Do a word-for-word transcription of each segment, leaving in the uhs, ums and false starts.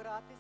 збиратись.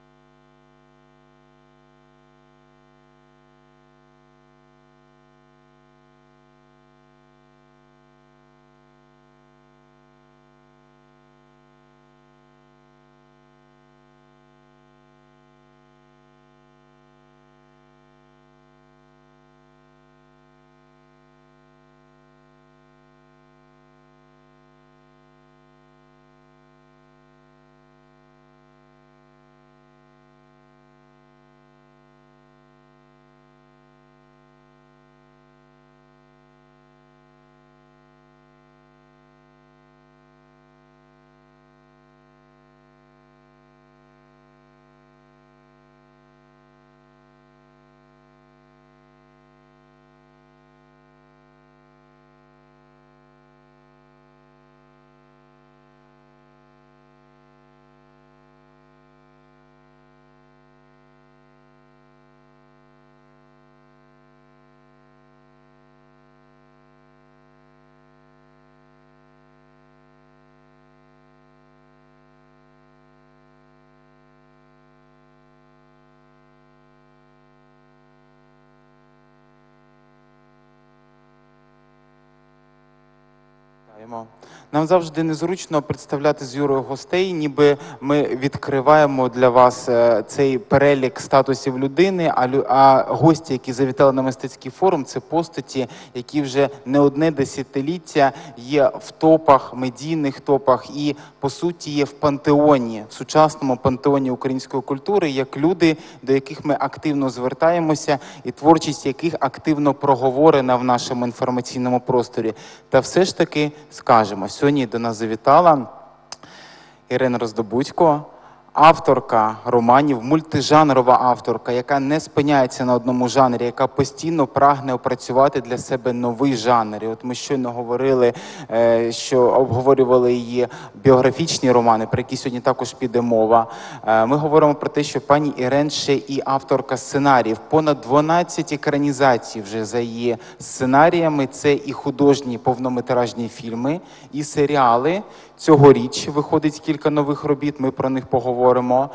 Нам завжди незручно представляти з Юрою гостей, ніби ми відкриваємо для вас цей перелік статусів людини, а, а гості, які завітали на мистецький форум, це постаті, які вже не одне десятиліття є в топах, медійних топах і, по суті, є в пантеоні, в сучасному пантеоні української культури, як люди, до яких ми активно звертаємося і творчість яких активно проговорена в нашому інформаційному просторі. Та все ж таки скажемо, сьогодні до нас завітала Ірина Роздобудько, авторка романів, мультижанрова авторка, яка не спиняється на одному жанрі, яка постійно прагне опрацювати для себе новий жанр. І от ми щойно говорили, що обговорювали її біографічні романи, про які сьогодні також піде мова. Ми говоримо про те, що пані Ірен ще і авторка сценаріїв. Понад дванадцять екранізацій вже за її сценаріями. Це і художні повнометражні фільми, і серіали. Цьогоріч виходить кілька нових робіт, ми про них поговоримо.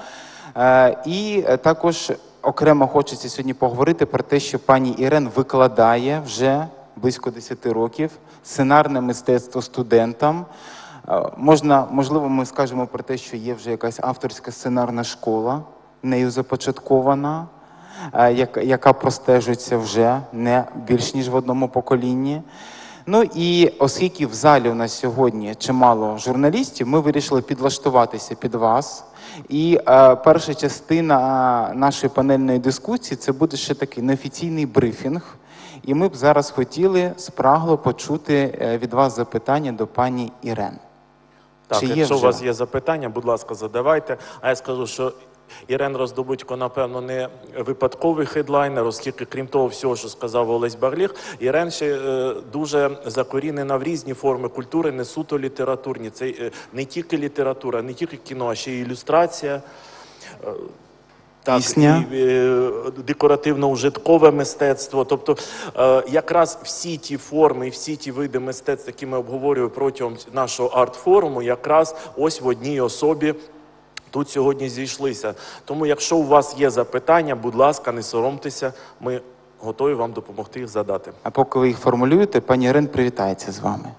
І також окремо хочеться сьогодні поговорити про те, що пані Ірен викладає вже близько десяти років сценарне мистецтво студентам. Можна, можливо, ми скажемо про те, що є вже якась авторська сценарна школа, нею започаткована, яка простежується вже не більш ніж в одному поколінні. Ну і оскільки в залі у нас сьогодні чимало журналістів, ми вирішили підлаштуватися під вас. І е, перша частина нашої панельної дискусії – це буде ще такий неофіційний брифінг. І ми б зараз хотіли спрагло почути від вас запитання до пані Ірен. Так, якщо у вас є запитання, будь ласка, задавайте. А я скажу, що Ірен Роздобудько, напевно, не випадковий хедлайнер, оскільки, крім того всього, що сказав Олесь Барліх, Ірен ще е, дуже закорінена в різні форми культури, не суто літературні. Це е, не тільки література, не тільки кіно, а ще й ілюстрація. Е, Так, і е, декоративно-ужиткове мистецтво. Тобто е, якраз всі ті форми і всі ті види мистецтв, які ми обговорюємо протягом нашого арт-форуму, якраз ось в одній особі тут сьогодні зійшлися. Тому якщо у вас є запитання, будь ласка, не соромтеся, ми готові вам допомогти їх задати. А поки ви їх формулюєте, пані Ірен привітається з вами.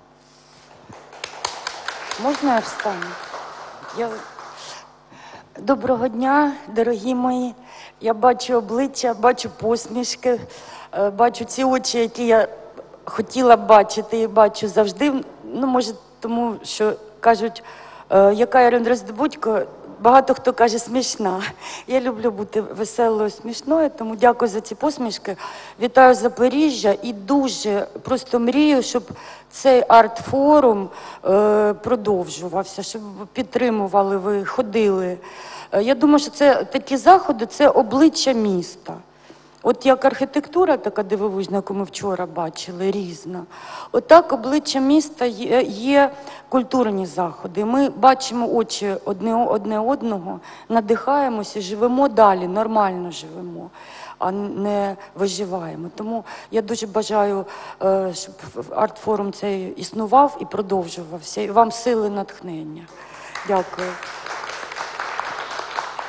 Можна я встану? Я... Доброго дня, дорогі мої. Я бачу обличчя, бачу посмішки, бачу ці очі, які я хотіла б бачити і бачу завжди. Ну, може, тому що кажуть, яка Ірина Роздобудько, багато хто каже смішна. Я люблю бути веселою, смішною, тому дякую за ці посмішки. Вітаю Запоріжжя і дуже просто мрію, щоб цей арт-форум е, продовжувався, щоб підтримували ви, ходили. Е, я думаю, що це такі заходи, це обличчя міста. От як архітектура така дивовижна, яку ми вчора бачили, різна. Отак обличчя міста є, є культурні заходи. Ми бачимо очі одне, одне одного, надихаємося, живемо далі, нормально живемо, а не виживаємо. Тому я дуже бажаю, щоб арт-форум цей існував і продовжувався. І вам сили, натхнення. Дякую.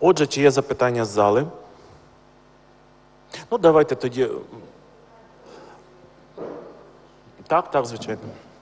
Отже, чи є запитання з зали? Ну, давайте тоді. Так, так, звичайно.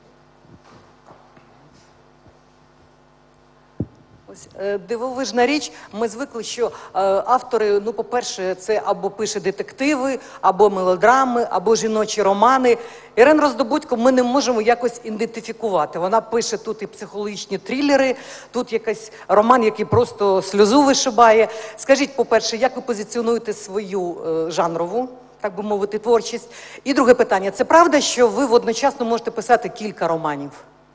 Ось, е, дивовижна річ, ми звикли, що е, автори, ну, по-перше, це або пише детективи, або мелодрами, або жіночі романи. Ірен Роздобудько ми не можемо якось ідентифікувати. Вона пише тут і психологічні трилери, тут якийсь роман, який просто сльозу вишибає. Скажіть, по-перше, як ви позиціонуєте свою е, жанрову, так би мовити, творчість? І друге питання. Це правда, що ви водночасно можете писати кілька романів?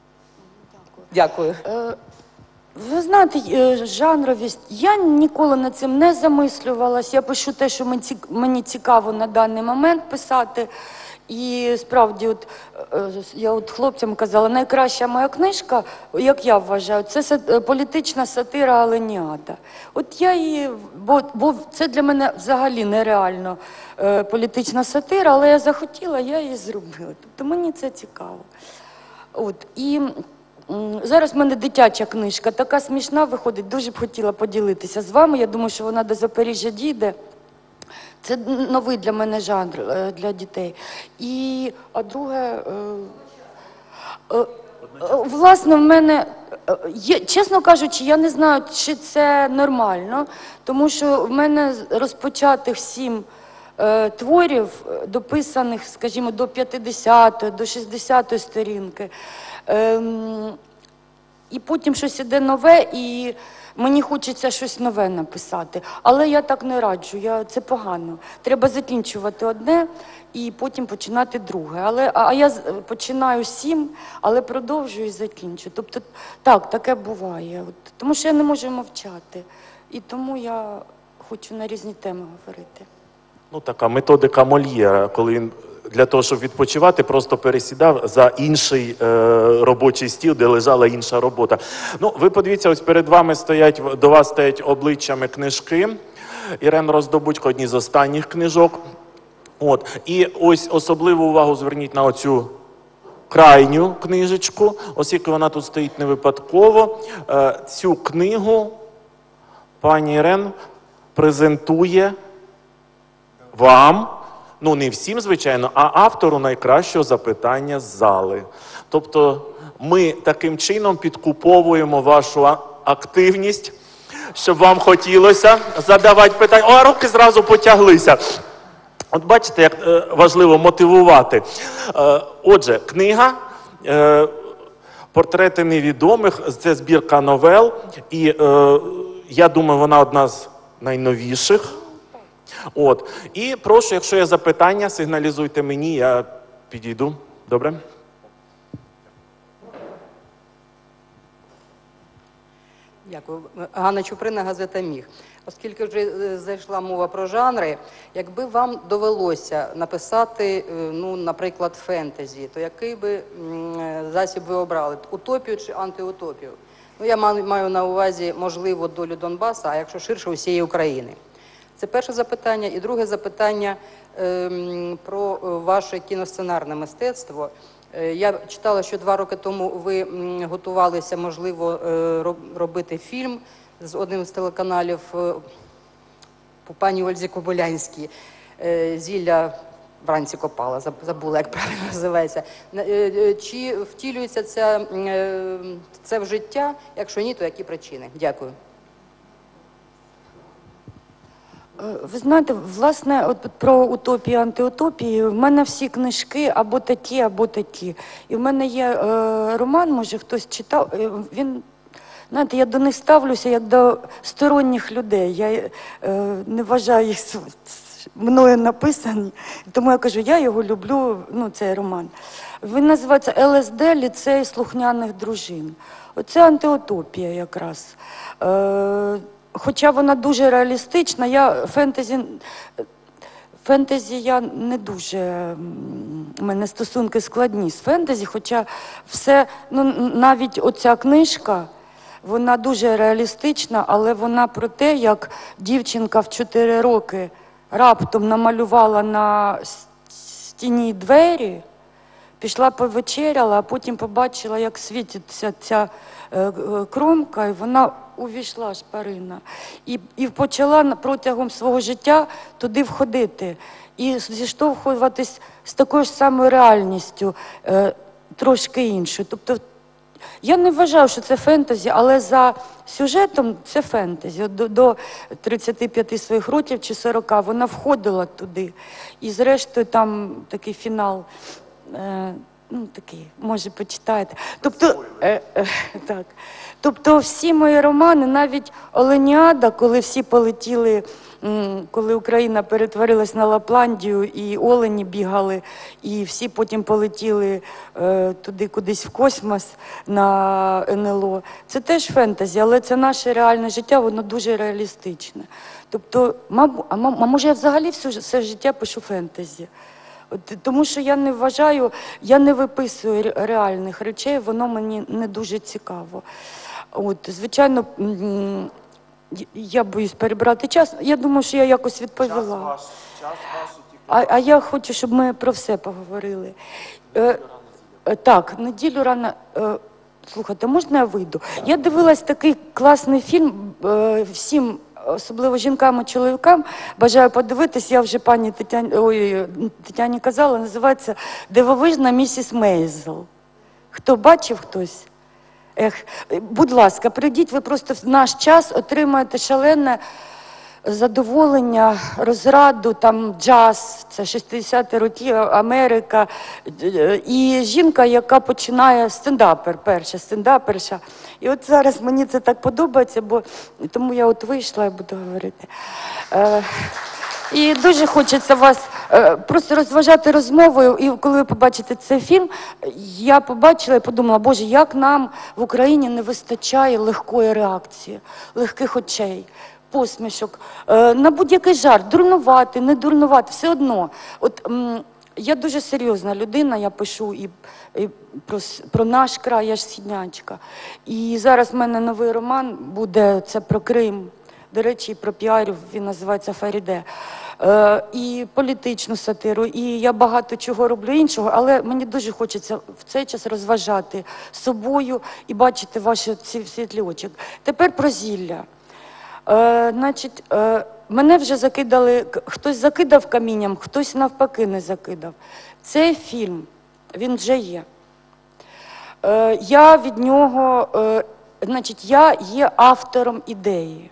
Дякую. Е, Ви знаєте, е, жанровість, я ніколи над цим не замислювалась. Я пишу те, що мені ці- мені цікаво на даний момент писати. І справді, от, е, я от хлопцям казала, найкраща моя книжка, як я вважаю, це са- е, політична сатира Аленіада. От я її, бо, бо це для мене взагалі нереально е, політична сатира, але я захотіла, я її зробила. Тобто мені це цікаво. От, і м, зараз в мене дитяча книжка, така смішна виходить, дуже б хотіла поділитися з вами. Я думаю, що вона до Запоріжжя дійде. Це новий для мене жанр е, для дітей. І, а друге, е, е, е, власне, в мене, е, є, чесно кажучи, я не знаю, чи це нормально, тому що в мене з- розпочатих сім е, творів, е, дописаних, скажімо, до п'ятдесятої, до шістдесятої сторінки. Ем, і потім щось іде нове, і мені хочеться щось нове написати. Але я так не раджу, я, це погано. Треба закінчувати одне і потім починати друге. Але, а, а я з- починаю сім, але продовжую і закінчу. Тобто, так, таке буває. От, тому що я не можу мовчати. І тому я хочу на різні теми говорити. Ну, така методика Мольєра, коли він для того, щоб відпочивати, просто пересідав за інший е, робочий стіл, де лежала інша робота. Ну, ви подивіться, ось перед вами стоять, до вас стоять обличчями книжки. Ірен Роздобудько, одні з останніх книжок. От. І ось особливу увагу зверніть на оцю крайню книжечку, оскільки вона тут стоїть не випадково. Е, цю книгу пані Ірен презентує вам, ну не всім, звичайно, а автору найкращого запитання з зали. Тобто ми таким чином підкуповуємо вашу а- активність, щоб вам хотілося задавати питання. О, а руки зразу потяглися. От бачите, як е, важливо мотивувати. Е, отже, книга е, «Портрети невідомих» – це збірка новел, і е, я думаю, вона одна з найновіших. От. І прошу, якщо є запитання, сигналізуйте мені, я підійду. Добре? Дякую. Ганна Чуприна, газета «Міг». Оскільки вже е, зайшла мова про жанри, якби вам довелося написати, е, ну, наприклад, фентезі, то який би м, е, засіб ви обрали? Утопію чи антиутопію? Ну, я маю, маю на увазі, можливо, долю Донбаса, а якщо ширше, усієї України. Це перше запитання. І друге запитання ем, про е, ваше кіносценарне мистецтво. Е, Я читала, що два роки тому ви м, готувалися, можливо, е, роб- робити фільм з одним з телеканалів е, по пані Ользі Кобилянській. Е, «Зілля вранці копала», заб- забула, як правильно називається. На- е, е, Чи втілюється ця, м, е, це в життя? Якщо ні, то які причини? Дякую. Е, Ви знаєте, власне, от про утопію, антиутопії, в мене всі книжки або такі, або такі. І в мене є е, роман, може хтось читав, е, він, знаєте, я до них ставлюся як до сторонніх людей. Я е, не вважаю їх с- с- мною написані, тому я кажу, я його люблю, ну, цей роман. Він називається «Ел Ес Де. Ліцей слухняних дружин». Оце антиутопія якраз. Е, Хоча вона дуже реалістична, я фентезі, фентезі я не дуже, м, у мене стосунки складні з фентезі, хоча все, ну навіть оця книжка, вона дуже реалістична, але вона про те, як дівчинка в чотири роки раптом намалювала на с- стіні двері, пішла повечеряла, а потім побачила, як світиться ця е, е, кромка, і вона увійшла шпарина. І, і почала на- протягом свого життя туди входити. І зіштовхуватись з такою ж самою реальністю, е, трошки іншою. Тобто я не вважаю, що це фентезі, але за сюжетом це фентезі. От До, до тридцяти п'яти своїх років чи сорока вона входила туди. І зрештою там такий фінал, е, ну такий, може почитаєте. Тобто, е, е, так. Тобто всі мої романи, навіть Оленіада, коли всі полетіли, м, коли Україна перетворилась на Лапландію, і олені бігали, і всі потім полетіли е, туди кудись в космос на ен ел о. Це теж фентезі, але це наше реальне життя, воно дуже реалістичне. Тобто, мабу, а, ма- а може я взагалі все, ж- все життя пишу фентезі? От, тому що я не вважаю, я не виписую ре- реальних речей, воно мені не дуже цікаво. От, звичайно, м, я боюсь перебрати час. Я думаю, що я якось відповіла. А, а я хочу, щоб ми про все поговорили. Е, е, так, неділю рано. Е, слухайте, можна я вийду? Я дивилась такий класний фільм. Е, всім, особливо жінкам і чоловікам, бажаю подивитись. Я вже пані Тетяні, ой, Тетяні казала, називається «Дивовижна місіс Мейзел». Хто бачив хтось? Ех, будь ласка, прийдіть, ви просто в наш час отримаєте шалене задоволення, розраду, там джаз, це шістдесяті роки, Америка. І жінка, яка починає стендапер, перша стендаперша. І от зараз мені це так подобається, бо тому я от вийшла і буду говорити. Е, І дуже хочеться вас е, просто розважати розмовою. І коли ви побачите цей фільм, я побачила і подумала, боже, як нам в Україні не вистачає легкої реакції, легких очей, посмішок, е, на будь-який жарт, дурнувати, не дурнувати, все одно. От м, я дуже серйозна людина, я пишу і, і про, с- про наш край, я ж східнячка. І зараз в мене новий роман буде, це про Крим. До речі, і про піарів, він називається «Фаріде». Е, і політичну сатиру, і я багато чого роблю іншого, але мені дуже хочеться в цей час розважати собою і бачити ваші ці світлі очі. Тепер про зілля. Е, значить, е, мене вже закидали, к- хтось закидав камінням, хтось навпаки не закидав. Цей фільм, він вже є. Е, я від нього, е, значить, я є автором ідеї.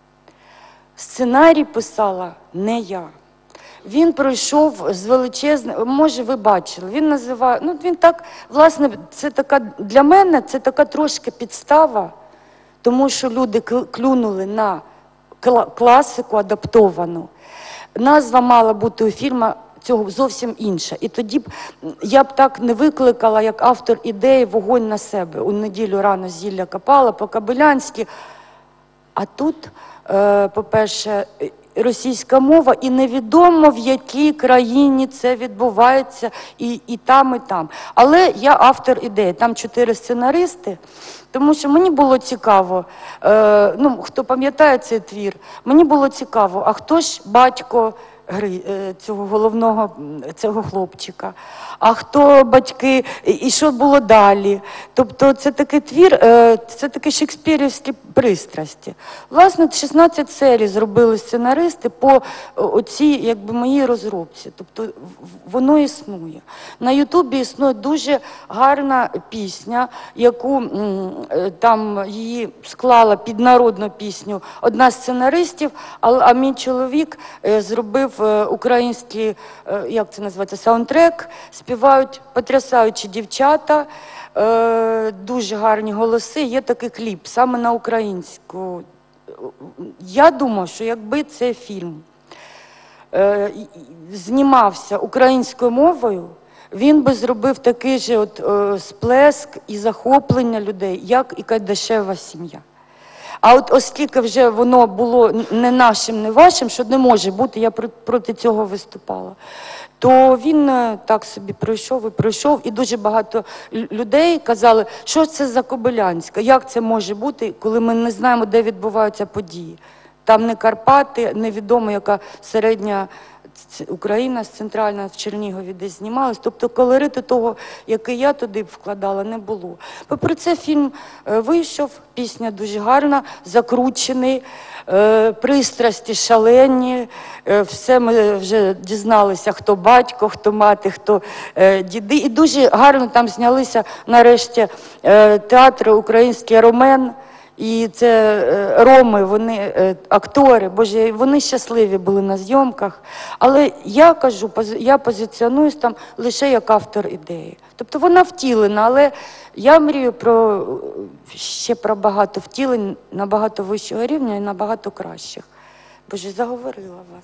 Сценарій писала не я. Він пройшов з величезним, може ви бачили, він називає, ну він так, власне, це така, для мене це така трошки підстава, тому що люди кл- клюнули на кла- класику адаптовану. Назва мала бути у фільму цього зовсім інша. І тоді б м, я б так не викликала, як автор ідеї, вогонь на себе. У неділю рано зілля копала по-кабелянськи. А тут, е, по-перше, е, російська мова, і невідомо, в якій країні це відбувається, і, і там, і там. Але я автор ідеї, там чотири сценаристи, тому що мені було цікаво, е, ну, хто пам'ятає цей твір, мені було цікаво, а хто ж батько гри, е, цього головного, м, цього хлопчика, а хто батьки, і і що було далі. Тобто це такий твір, е, це такі шекспірівські пристрасті. Власне, шістнадцять серій зробили сценаристи по оцій, якби, моїй розробці. Тобто в- воно існує. На Ютубі існує дуже гарна пісня, яку м, е, там її склала під народну пісню одна з сценаристів, а, а мій чоловік е, зробив е, український, е, як це називається, саундтрек. Співають потрясаючі дівчата, е, дуже гарні голоси. Є такий кліп саме на українську. Я думаю, що якби цей фільм е, і- і знімався українською мовою, він би зробив такий же от, е, сплеск і захоплення людей, як і «Кайдашева сім'я». А от оскільки вже воно було не нашим, не вашим, що не може бути, я про- проти цього виступала, то він е, так собі пройшов і пройшов, і дуже багато лю- людей казали, що це за Кобилянська, як це може бути, коли ми не знаємо, де відбуваються події. Там не Карпати, невідомо, яка середня Україна з центральна в Чернігові десь знімалась. Тобто колориту того, який я туди вкладала, не було. Попри це фільм вийшов, пісня дуже гарна, закручений, пристрасті шалені. Все ми вже дізналися, хто батько, хто мати, хто діди. І дуже гарно там знялися нарешті театри український «Ромен». І це роми, вони актори, боже, вони щасливі були на зйомках. Але я кажу, я позиціонуюсь там лише як автор ідеї. Тобто вона втілена, але я мрію про ще про багато втілень, набагато вищого рівня і набагато кращих. Боже, заговорила вас.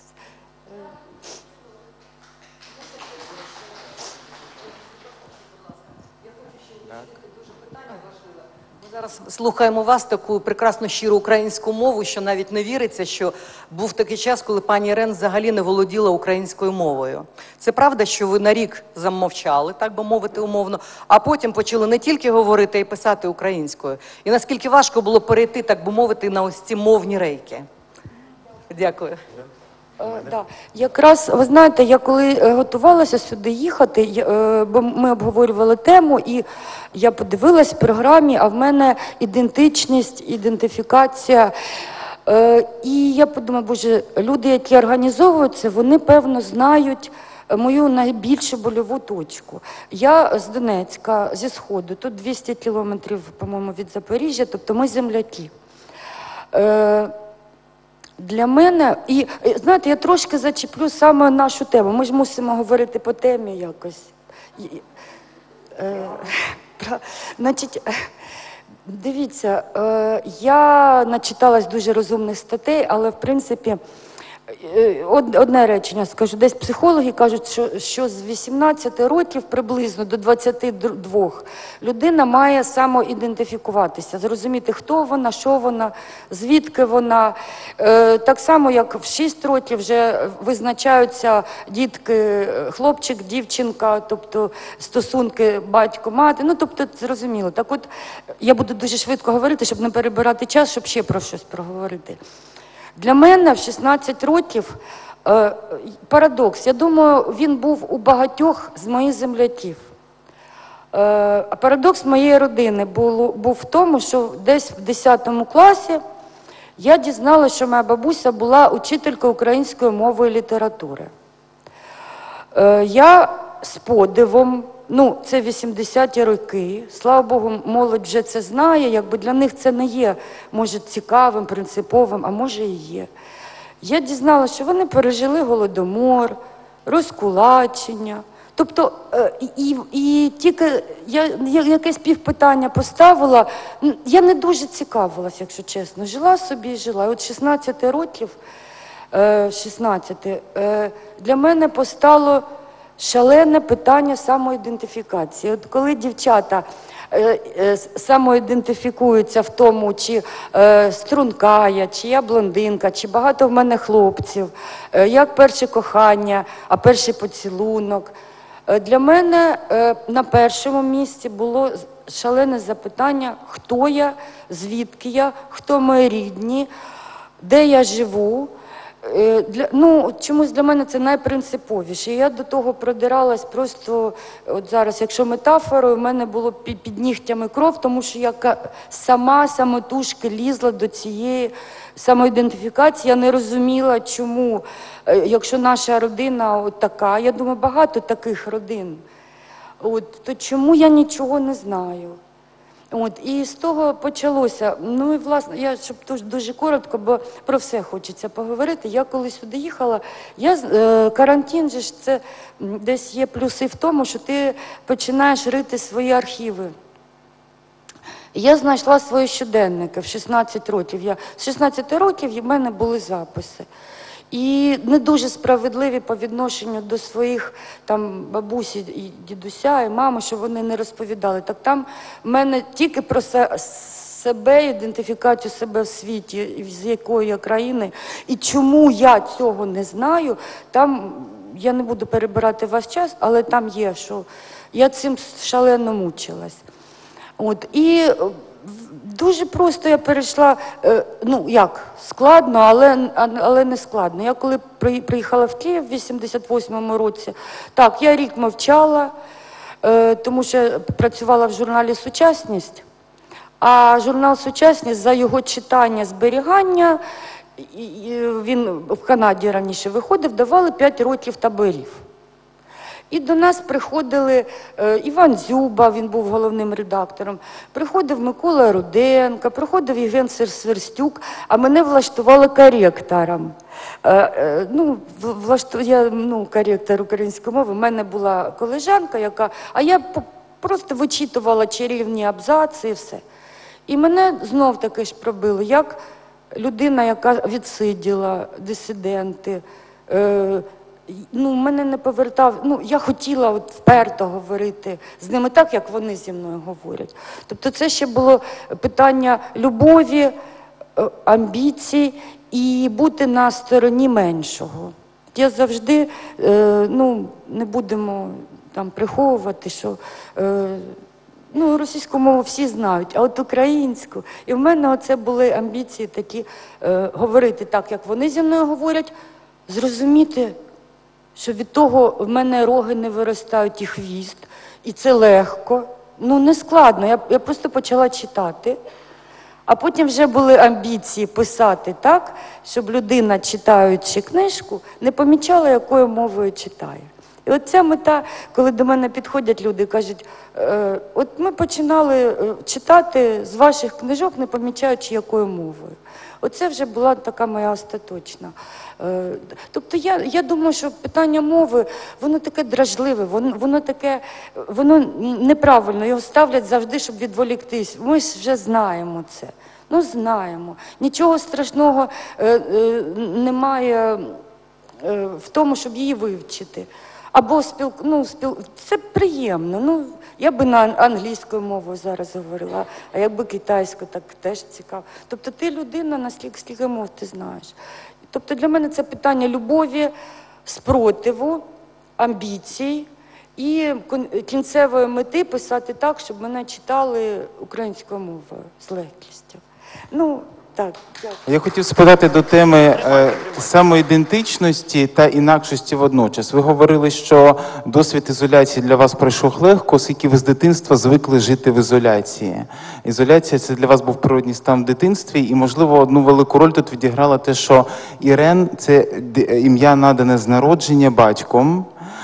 Зараз слухаємо вас, таку прекрасну щиру українську мову, що навіть не віриться, що був такий час, коли пані Ірен взагалі не володіла українською мовою. Це правда, що ви на рік замовчали, так би мовити умовно, а потім почали не тільки говорити, а й писати українською. І наскільки важко було перейти, так би мовити, на ось ці мовні рейки? Дякую. Е, да. Якраз, ви знаєте, я коли готувалася сюди їхати, е, бо ми обговорювали тему, і я подивилась в програмі, а в мене ідентичність, ідентифікація. Е, і я подумала, боже, люди, які організовують це, вони, певно, знають мою найбільшу больову точку. Я з Донецька, зі Сходу, тут двісті кілометрів, по-моєму, від Запоріжжя, тобто ми земляки. Е, Для мене, і знаєте, я трошки зачеплю саме нашу тему. Ми ж мусимо говорити по темі якось. Е, про, значить, дивіться, е, я начиталась дуже розумних статей, але в принципі, одне речення скажу. Десь психологи кажуть, що, що з вісімнадцяти років приблизно до двадцяти двох людина має самоідентифікуватися, зрозуміти, хто вона, що вона, звідки вона. Е, так само, як в шість років вже визначаються дітки, хлопчик, дівчинка, тобто стосунки батько-мати. Ну, тобто, зрозуміло. Так от, я буду дуже швидко говорити, щоб не перебирати час, щоб ще про щось проговорити. Для мене в шістнадцять років е, парадокс, я думаю, він був у багатьох з моїх земляків. Е, парадокс моєї родини був, був в тому, що десь в десятому класі я дізналася, що моя бабуся була учителькою української мови і літератури. Е, я з подивом, ну, це вісімдесяті роки, слава Богу, молодь вже це знає, якби для них це не є, може, цікавим, принциповим, а може і є. Я дізналася, що вони пережили Голодомор, розкулачення. Тобто, і, і, і тільки я, я якесь півпитання поставила, я не дуже цікавилась, якщо чесно. Жила собі і жила. І от шістнадцяти років, шістнадцяти, для мене постало шалене питання самоідентифікації. От коли дівчата е, е, самоідентифікуються в тому, чи е, струнка я, чи я блондинка, чи багато в мене хлопців, е, як перше кохання, а перший поцілунок. Е, для мене е, на першому місці було шалене запитання, хто я, звідки я, хто мої рідні, де я живу. Для, ну, чомусь для мене це найпринциповіше. Я до того продиралась просто, от зараз, якщо метафорою, в мене було під, під нігтями кров, тому що я сама самотужки лізла до цієї самоідентифікації. Я не розуміла, чому, якщо наша родина от така, я думаю, багато таких родин, от, то чому я нічого не знаю? От, і з того почалося. Ну і власне, я щоб дуже, дуже коротко, бо про все хочеться поговорити. Я коли сюди їхала, я, е, карантин же ж це десь є плюси в тому, що ти починаєш рити свої архіви. Я знайшла свої щоденники в шістнадцять років. Я, з шістнадцяти років в мене були записи. І не дуже справедливі по відношенню до своїх там бабусі і дідуся, і мами, що вони не розповідали. Так там в мене тільки про себе, ідентифікацію себе в світі, з якої я країни, і чому я цього не знаю, там, я не буду перебирати ваш час, але там є, що я цим шалено мучилась. От, і Дуже просто я перейшла, е, ну як, складно, але, але не складно. Я коли при- приїхала в Київ в вісімдесят восьмому році, так, я рік мовчала, е, тому що я працювала в журналі «Сучасність», а журнал «Сучасність» за його читання, зберігання, і- і він в Канаді раніше виходив, давали п'ять років таборів. І до нас приходили е, Іван Дзюба, він був головним редактором, приходив Микола Руденко, приходив Євген Сверстюк, а мене влаштували коректором. Е, е, ну, в- влашту... Я ну, коректор української мови, в мене була колежанка, яка, а я по- просто вичитувала чарівні абзаци і все. І мене знов таки ж пробили, як людина, яка відсиділа, дисиденти, е, ну, мене не повертав, ну, я хотіла от вперто говорити з ними так, як вони зі мною говорять. Тобто це ще було питання любові, е, амбіцій і бути на стороні меншого. Я завжди, е, ну, не будемо там приховувати, що е, ну, російську мову всі знають, а от українську. І в мене оце були амбіції такі, е, говорити так, як вони зі мною говорять, зрозуміти, що від того в мене роги не виростають і хвіст, і це легко. Ну, не складно, я, я просто почала читати. А потім вже були амбіції писати так, щоб людина, читаючи книжку, не помічала, якою мовою читає. І от ця мета, коли до мене підходять люди і кажуть, е, от ми починали е, читати з ваших книжок, не помічаючи, якою мовою. Оце вже була така моя остаточна. Е, тобто я, я думаю, що питання мови, воно таке дражливе, воно, воно таке, воно неправильно, його ставлять завжди, щоб відволіктись. Ми ж вже знаємо це. Ну, знаємо. Нічого страшного е, е, немає е, в тому, щоб її вивчити. Або спіл... ну, спіл... це приємно. Ну, я би на англійською мовою зараз говорила, а якби китайською, так теж цікаво. Тобто ти людина, наскільки скільки мов ти знаєш. Тобто для мене це питання любові, спротиву, амбіцій і кінцевої мети писати так, щоб мене читали українською мовою з легкістю. Ну, так, дякую. Я хотів спитати до теми е, самоідентичності та інакшості водночас. Ви говорили, що досвід ізоляції для вас пройшов легко, оскільки ви з дитинства звикли жити в ізоляції. Ізоляція – це для вас був природній стан в дитинстві, і, можливо, одну велику роль тут відіграла те, що Ірен – це ім'я, надане з народження батьком.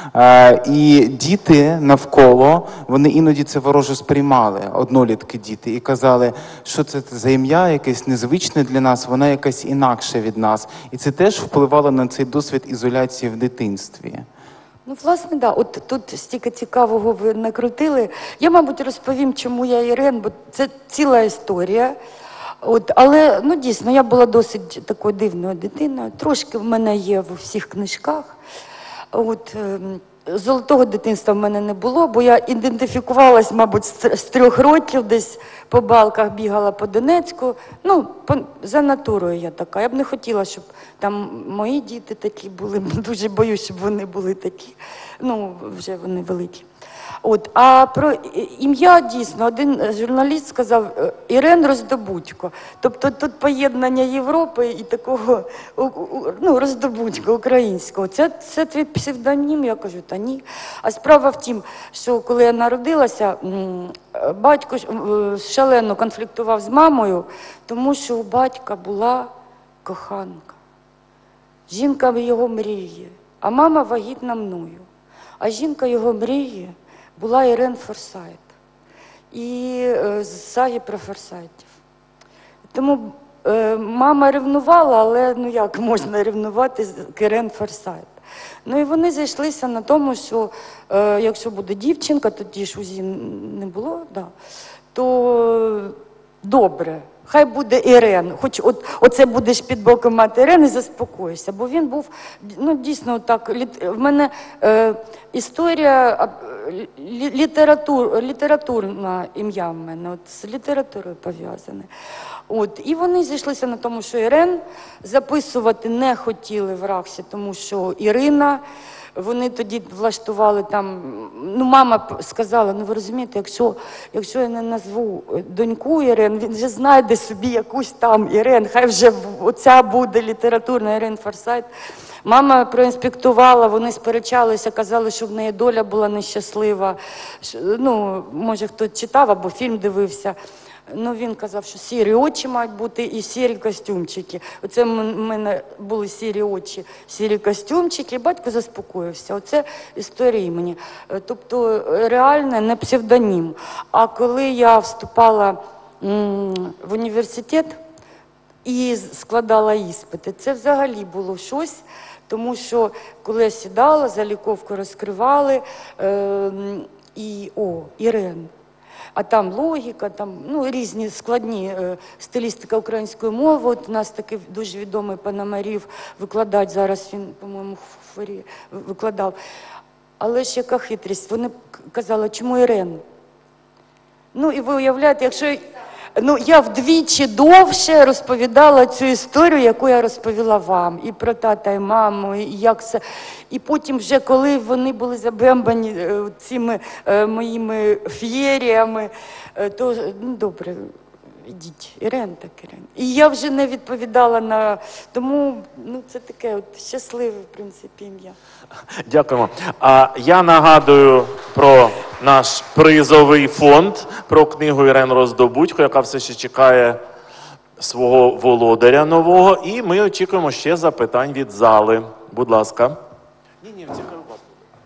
Е, і діти навколо, вони іноді це вороже сприймали, однолітки діти, і казали, що це за ім'я якесь незвичне для нас, вона якась інакша від нас. І це теж впливало на цей досвід ізоляції в дитинстві. Ну, власне, да. От тут стільки цікавого ви накрутили. Я, мабуть, розповім, чому я Ірен, бо це ціла історія. От, але, ну, дійсно, я була досить такою дивною дитиною. Трошки в мене є в усіх книжках. От, золотого дитинства в мене не було, бо я ідентифікувалась, мабуть, з трьох років, десь по балках бігала по Донецьку. Ну, по, за натурою я така. Я б не хотіла, щоб там мої діти такі були. Дуже боюсь, щоб вони були такі. Ну, вже вони великі. От, а про ім'я дійсно, один журналіст сказав Ірен Роздобудько. Тобто тут поєднання Європи і такого ну, Роздобудько українського. Це, це твій псевдонім? Я кажу, та ні. А справа в тім, що коли я народилася, батько шалено конфліктував з мамою, тому що у батька була коханка. Жінка його мріє, а мама вагітна мною. А жінка його мріє була Ірен Форсайт і е, з саги про Форсайтів. Тому е, мама ревнувала, але ну як можна ревнувати з Ірен Форсайт? Ну і вони зайшлися на тому, що е, якщо буде дівчинка, тоді ж УЗІ не було, да, то добре. Хай буде Ірен, хоч от, оце будеш під боком мати Ірен і заспокоїшся. Бо він був, ну дійсно так, літ, в мене е, історія, лі, літератур, літературне ім'я в мене, от, з літературою пов'язане. От, і вони зійшлися на тому, що Ірен записувати не хотіли в РАХСі, тому що Ірина, вони тоді влаштували там ну, мама п- сказала, ну ви розумієте, якщо, якщо я не назву доньку Ірен, він вже знайде собі якусь там Ірен, хай вже в- оця буде літературна Ірен Форсайт. Мама проінспектувала, вони сперечалися, казали, що в неї доля була нещаслива. Що, ну, може, хто читав або фільм дивився. Ну, він казав, що сірі очі мають бути і сірі костюмчики. Оце в мене були сірі очі, сірі костюмчики, і батько заспокоївся. Оце історії мені. Е, Тобто реальне, не псевдонім. А коли я вступала м, в університет і з- складала іспити, це взагалі було щось, тому що коли я сідала, заліковку розкривали, е, м, і, о, Ірен. А там логіка, там ну, різні складні е, стилістика української мови. От у нас такий дуже відомий Пономарів, викладач, зараз він, по-моєму, в Форі викладав. Але ж яка хитрість, вони к- казали, чому Ірен? Ну і ви уявляєте, якщо ну, я вдвічі довше розповідала цю історію, яку я розповіла вам, і про тата, і маму, і як це. І потім вже, коли вони були забембані е, цими е, моїми фієріями, е, то, ну, добре, ідіть, Ірен так Ірен. І я вже не відповідала на, тому, ну, це таке от щасливе, в принципі, ім'я. Дякуємо. А я нагадую про наш призовий фонд, про книгу Ірен Роздобудько, яка все ще чекає свого володаря нового. І ми очікуємо ще запитань від зали. Будь ласка. Ні, ні, в цих руках.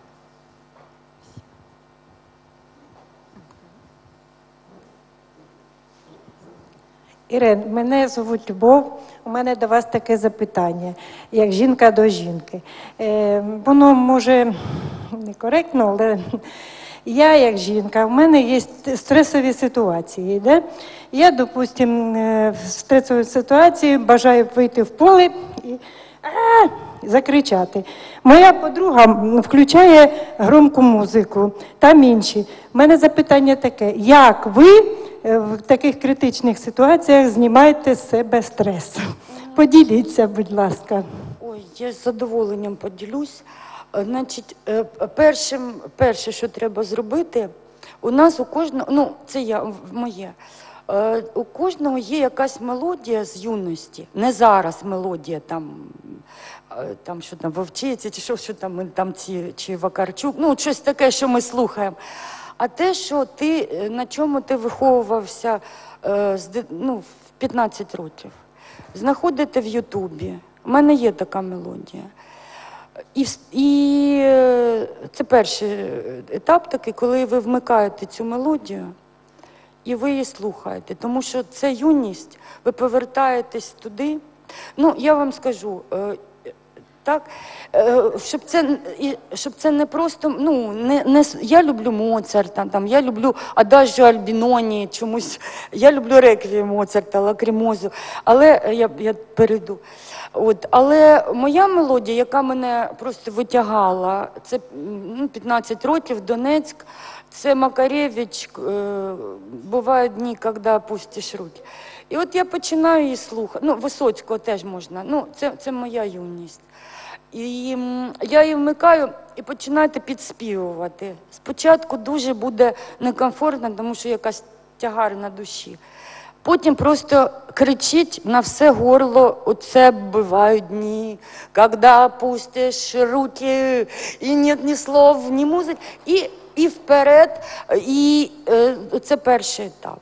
Ірен, мене звуть Любов. У мене до вас таке запитання, як жінка до жінки. Е, воно може некоректно, але я як жінка, в мене є стресові ситуації. Да? Я, допустим, е, в стресовій ситуації бажаю вийти в поле і а, закричати. Моя подруга включає громку музику, там інші. У мене запитання таке, як ви в таких критичних ситуаціях знімаєте з себе стрес? Поділіться, будь ласка. Ой, я з задоволенням поділюсь. Е, Значить, е, першим, перше, що треба зробити, у нас у кожного, ну, це я, в- моє, е, у кожного є якась мелодія з юності. Не зараз мелодія, там, е, там що там, Вовчиці, чи що, що там, ми там ці, чи Вакарчук, ну, щось таке, що ми слухаємо. А те, що ти, е, на чому ти виховувався е, з, ди- ну, в п'ятнадцять років. Знаходите в Ютубі. У мене є така мелодія. І, вс- і е, це перший етап такий, коли ви вмикаєте цю мелодію і ви її слухаєте. Тому що це юність, ви повертаєтесь туди. Ну, я вам скажу, е, так, е, щоб це, і- щоб це не просто, ну, не, не, с- я люблю Моцарта, там, я люблю Адажіо Альбіноні, чомусь, я люблю реквієм Моцарта, Лакрімозу, але е, я, я перейду. От, але моя мелодія, яка мене просто витягала, це м, ну, п'ятнадцять років, Донецьк, це Макаревич, е, бувають дні, коли опустиш руки. І от я починаю її слухати, ну, Висоцького теж можна, ну, це, це моя юність. І м, я її вмикаю і починаєте підспівувати. Спочатку дуже буде некомфортно, тому що якась тягар на душі. Потім просто кричить на все горло, оце бувають дні, коли опустиш руки, і нет ні слов, ні музики, і, і вперед, і е, це перший етап.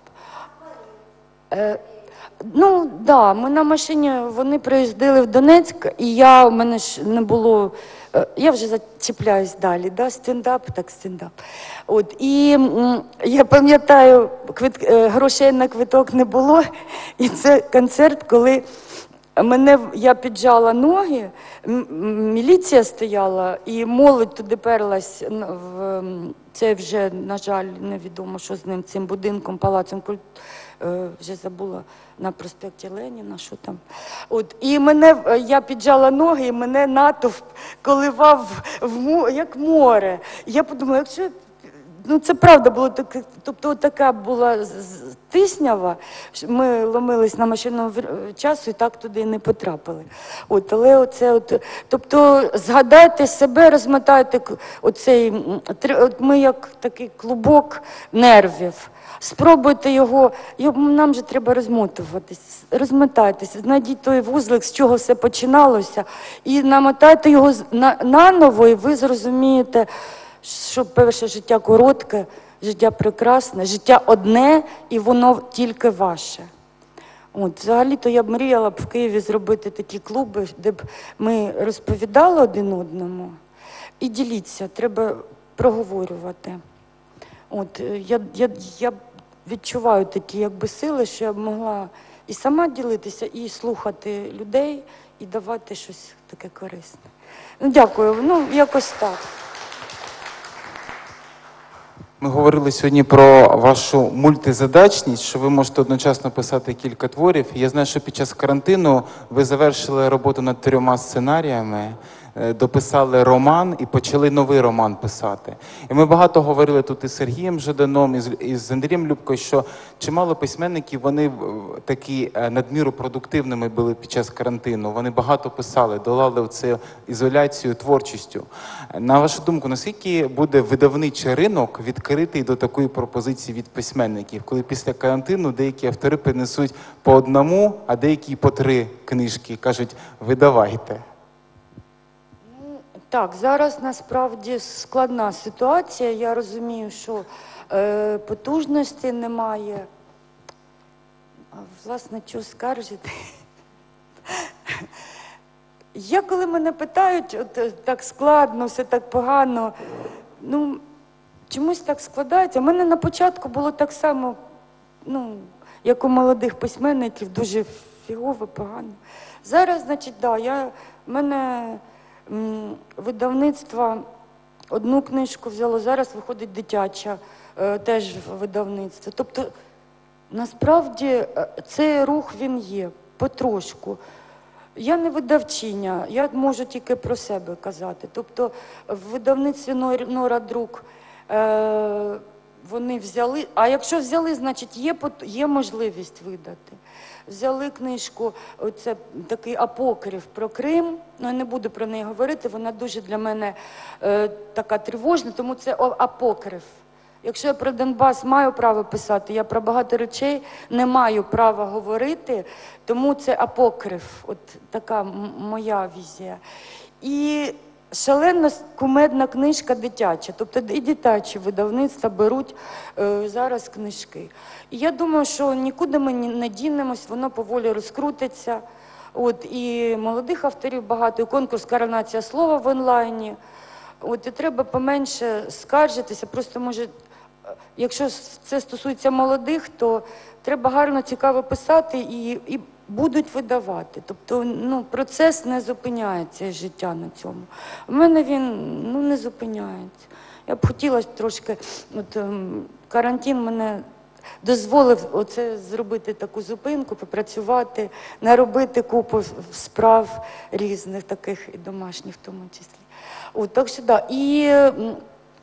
Е, Ну, так, да, ми на машині, вони приїздили в Донецьк, і я, у мене ж не було, е, я вже зачіпляюсь далі, да, стендап, так стендап. От, і м, я пам'ятаю, квит, е, грошей на квиток не було, і це концерт, коли мене, я піджала ноги, м- м- міліція стояла, і молодь туди перлась, н- в, м, це вже, на жаль, невідомо, що з ним, цим будинком, палацом культури. Е, вже забула на проспекті Леніна, що там. От, і мене, е, я піджала ноги, і мене натовп коливав в, мо- як море. Я подумала, якщо я ну це правда було таке, тобто така була з- з- тиснява, що ми ломились на машину часу і так туди не потрапили. От, але оце от, тобто згадайте себе, розмотайте к- оцей, м, тр- от ми як такий клубок нервів. Спробуйте його, його, нам же треба розмотуватись, розмотайтеся, знайдіть той вузлик, з чого все починалося, і намотайте його з- на, наново, і ви зрозумієте, що перше життя коротке, життя прекрасне, життя одне, і воно тільки ваше. От, взагалі-то я б мріяла б в Києві зробити такі клуби, де б ми розповідали один одному. І діліться, треба проговорювати. От, е, я, я, я відчуваю такі якби сили, що я б могла і сама ділитися, і слухати людей, і давати щось таке корисне. Ну, дякую, ну, якось так. Ми говорили сьогодні про вашу мультизадачність, що ви можете одночасно писати кілька творів. Я знаю, що під час карантину ви завершили роботу над трьома сценаріями, е, дописали роман і почали новий роман писати. І ми багато говорили тут із Сергієм Жаданом, із, із Андрієм Любкою, що чимало письменників, вони е, такі е, надміру продуктивними були під час карантину. Вони багато писали, долали оцю ізоляцію творчістю. На вашу думку, наскільки буде видавничий ринок відкритий до такої пропозиції від письменників, коли після карантину деякі автори принесуть по одному, а деякі по три книжки, кажуть, видавайте? Так, зараз насправді складна ситуація. Я розумію, що е, потужності немає. А, власне, що скаржити? Я, коли мене питають, от е, так складно, все так погано, ну, чомусь так складається. У мене на початку було так само, ну, як у молодих письменників, дуже фігово, погано. Зараз, значить, да, я, в мене м, видавництво одну книжку взяло, зараз виходить дитяча, е, теж видавництво. Тобто, насправді, е, цей рух, він є, потрошку. Я не видавчиня, я можу тільки про себе казати. Тобто в видавництві Нор- Нора Друк е, вони взяли, а якщо взяли, значить є, пот- є можливість видати. Взяли книжку, оце такий апокриф про Крим, ну я не буду про неї говорити, вона дуже для мене е, така тривожна, тому це о- апокриф. Якщо я про Донбас маю право писати, я про багато речей не маю права говорити, тому це апокриф, от така м- моя візія. І шалена кумедна книжка дитяча, тобто і дитячі видавництва беруть е, зараз книжки. І я думаю, що нікуди ми ні- не дінемось, воно поволі розкрутиться. От, і молодих авторів багато, і конкурс «Коронація слова» в онлайні. От, і треба поменше скаржитися, просто може, якщо це стосується молодих, то треба гарно, цікаво писати і, і будуть видавати. Тобто, ну, процес не зупиняється, життя на цьому. У мене він, ну, не зупиняється. Я б хотіла трошки, от ем, карантин мене дозволив оце зробити таку зупинку, попрацювати, наробити купу справ різних, таких і домашніх в тому числі. От, так що, да. І м,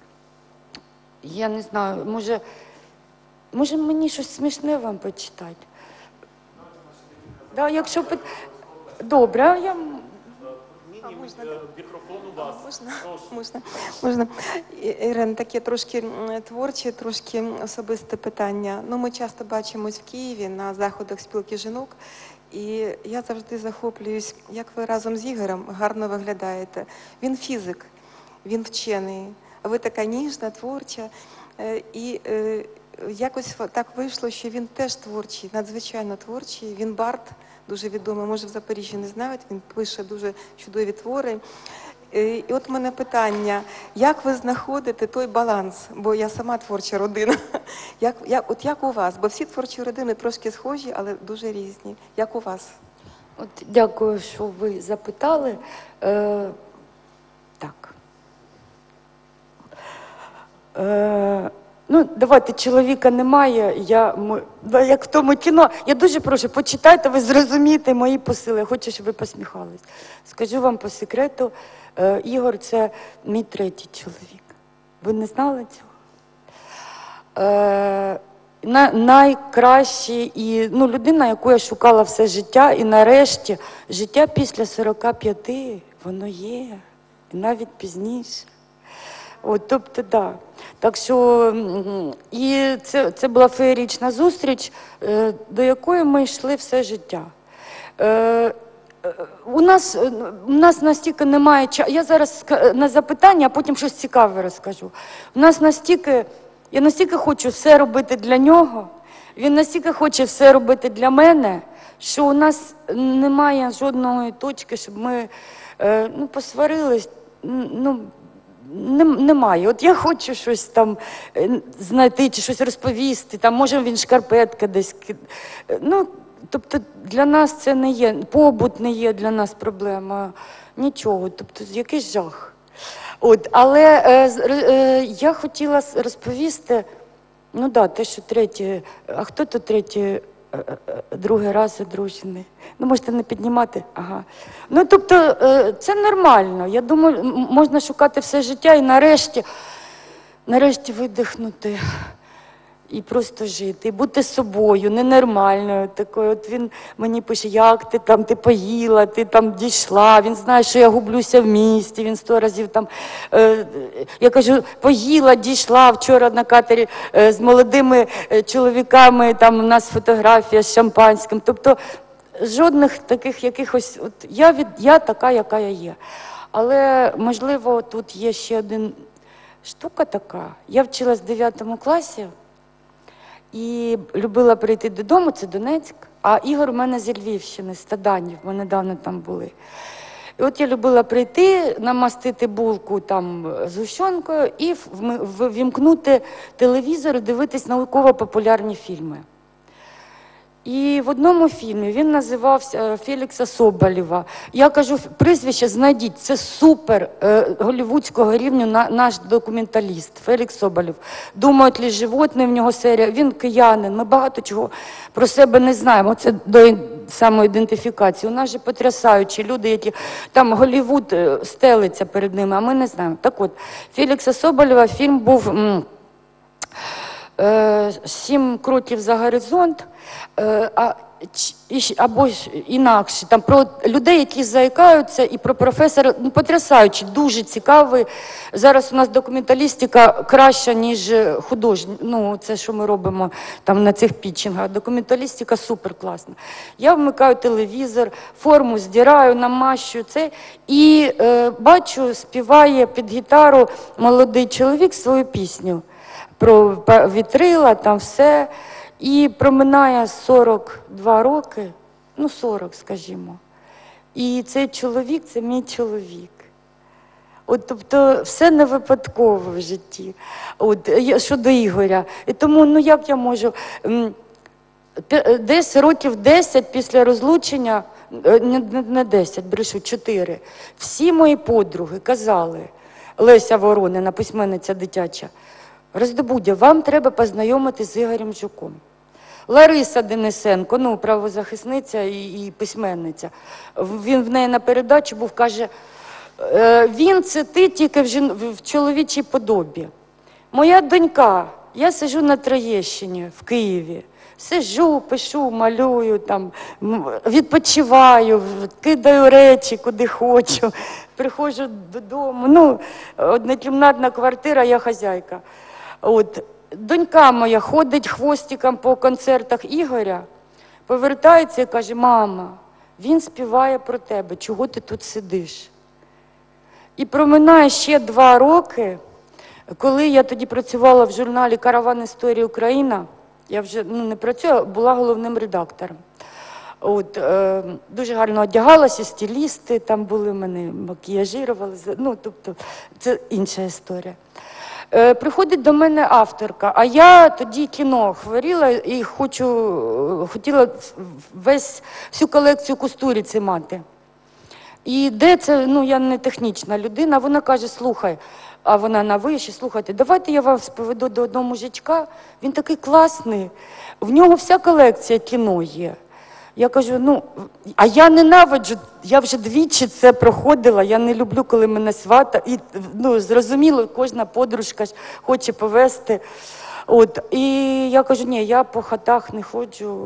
я не знаю, може, може мені щось смішне вам почитати? Да, якщо пит- Добре, а я Мікрофон у вас. Можна, можна, можна. І- Ірина, таке трошки м, творче, трошки особисте питання. Ну, ми часто бачимось в Києві на заходах спілки жінок, і я завжди захоплююсь, як ви разом з Ігорем гарно виглядаєте. Він фізик, він вчений, а ви така ніжна, творча. Е, І е, якось так вийшло, що він теж творчий, надзвичайно творчий. Він бард, дуже відомий, може в Запоріжжі не знають, він пише дуже чудові твори. Е, І от у мене питання, як ви знаходите той баланс? Бо я сама творча родина. Як, як, от як у вас? Бо всі творчі родини трошки схожі, але дуже різні. Як у вас? От дякую, що ви запитали. Е, так. Е, ну, давайте, чоловіка немає, я, мо- да, як в тому кіно. Я дуже прошу, почитайте, ви зрозумієте мої посили. Я хочу, щоб ви посміхались. Скажу вам по секрету, е, Ігор – це мій третій чоловік. Ви не знали цього? Е, на, найкращі і ну, людина, яку я шукала все життя, і нарешті життя після сорока п'яти, воно є, і навіть пізніше. От, тобто, да. Так що, м, і це, це була феєрична зустріч, е, до якої ми йшли все життя. Е, е, у нас, е, у нас настільки немає часу, я зараз ска- на запитання, а потім щось цікаве розкажу. У нас настільки, я настільки хочу все робити для нього, він настільки хоче все робити для мене, що у нас немає жодної точки, щоб ми е, ну, посварились, ну, Нем- Немає. От я хочу щось там е, знайти чи щось розповісти, там, може він шкарпетки десь. ки- е, Ну, тобто для нас це не є, побут не є для нас проблема, нічого, тобто якийсь жах. От, але е, з- р- е, я хотіла с- розповісти, ну так, да, те, що третє, а хто то третє, е, е, е, другий раз одружений? Ну, можете не піднімати, ага. Ну, тобто, е, це нормально. Я думаю, м- можна шукати все життя і нарешті, нарешті видихнути і просто жити, і бути собою, ненормальною такою. От він мені пише, як ти там, ти поїла, ти там дійшла, він знає, що я гублюся в місті, він сто разів там, е, я кажу, поїла, дійшла, вчора на катері е, з молодими е, чоловіками, там у нас фотографія з шампанським, тобто жодних таких якихось, от я, від, я така, яка я є. Але, можливо, тут є ще один штука така. Я вчилась в дев'ятому класі, і любила прийти додому, це Донецьк, а Ігор у мене зі Львівщини, з Таданів, ми недавно там були. І от я любила прийти, намастити булку там згущенкою і вм- ввімкнути телевізор і дивитись науково-популярні фільми. І в одному фільмі він називався Фелікса Соболєва. Я кажу, прізвище знайдіть, це супер е, голлівудського рівню на, наш документаліст Фелікс Соболєв. «Думають ли животні», в нього серія, він киянин, ми багато чого про себе не знаємо. Це до самоідентифікації. У нас же потрясаючі люди, які там Голлівуд е, стелиться перед ними, а ми не знаємо. Так от, Фелікса Соболєва фільм був м, е, «Сім кроків за горизонт», Е, а, ч- і щ- або ж інакше, там про людей, які заїкаються, і про професора, ну, потрясаючи, дуже цікавий. Зараз у нас документалістика краща, ніж художня, ну, це, що ми робимо там на цих пітчингах. Документалістика супер класна. Я вмикаю телевізор, форму здираю, намащую це, і е, бачу, співає під гітару молодий чоловік свою пісню про па- вітрила, там все. І проминає сорок два роки, ну сорок, скажімо. І цей чоловік – це мій чоловік. От, тобто, все не випадково в житті. От, я- щодо Ігоря. І тому, ну як я можу, м, пе- десь років десять після розлучення, е, не, не, не десять, брешу, чотири, всі мої подруги казали, Леся Воронина, письменниця дитяча, Роздобудя, вам треба познайомитись з Ігорем Жуком. Лариса Денисенко, ну, правозахисниця і, і письменниця, він в неї на передачі був, каже, «Е, він це ти тільки в, жін... в чоловічій подобі. Моя донька, я сиджу на Троєщині в Києві, сиджу, пишу, малюю, там, м, відпочиваю, в- кидаю речі, куди хочу, приходжу додому, ну, однокімнатна квартира, я хазяйка. От. Донька моя ходить хвостиком по концертах Ігоря, повертається і каже, мама, він співає про тебе, чого ти тут сидиш? І проминає ще два роки, коли я тоді працювала в журналі «Караван Історії Україна», я вже ну, не працюю, а була головним редактором. От, е, дуже гарно одягалася, стилісти там були, мене макіяжірували, ну, тобто це інша історія. Е, Приходить до мене авторка, а я тоді кіно хворіла і хочу, хотіла весь, всю колекцію Кустуріці мати. І де це, ну я не технічна людина, вона каже, слухай, а вона на виші, слухайте, давайте я вас поведу до одного мужичка, він такий класний, в нього вся колекція кіно є. Я кажу, ну, а я ненавиджу, я вже двічі це проходила, я не люблю, коли мене свата, і, ну, зрозуміло, кожна подружка ж хоче повести. От, і я кажу, ні, я по хатах не ходжу.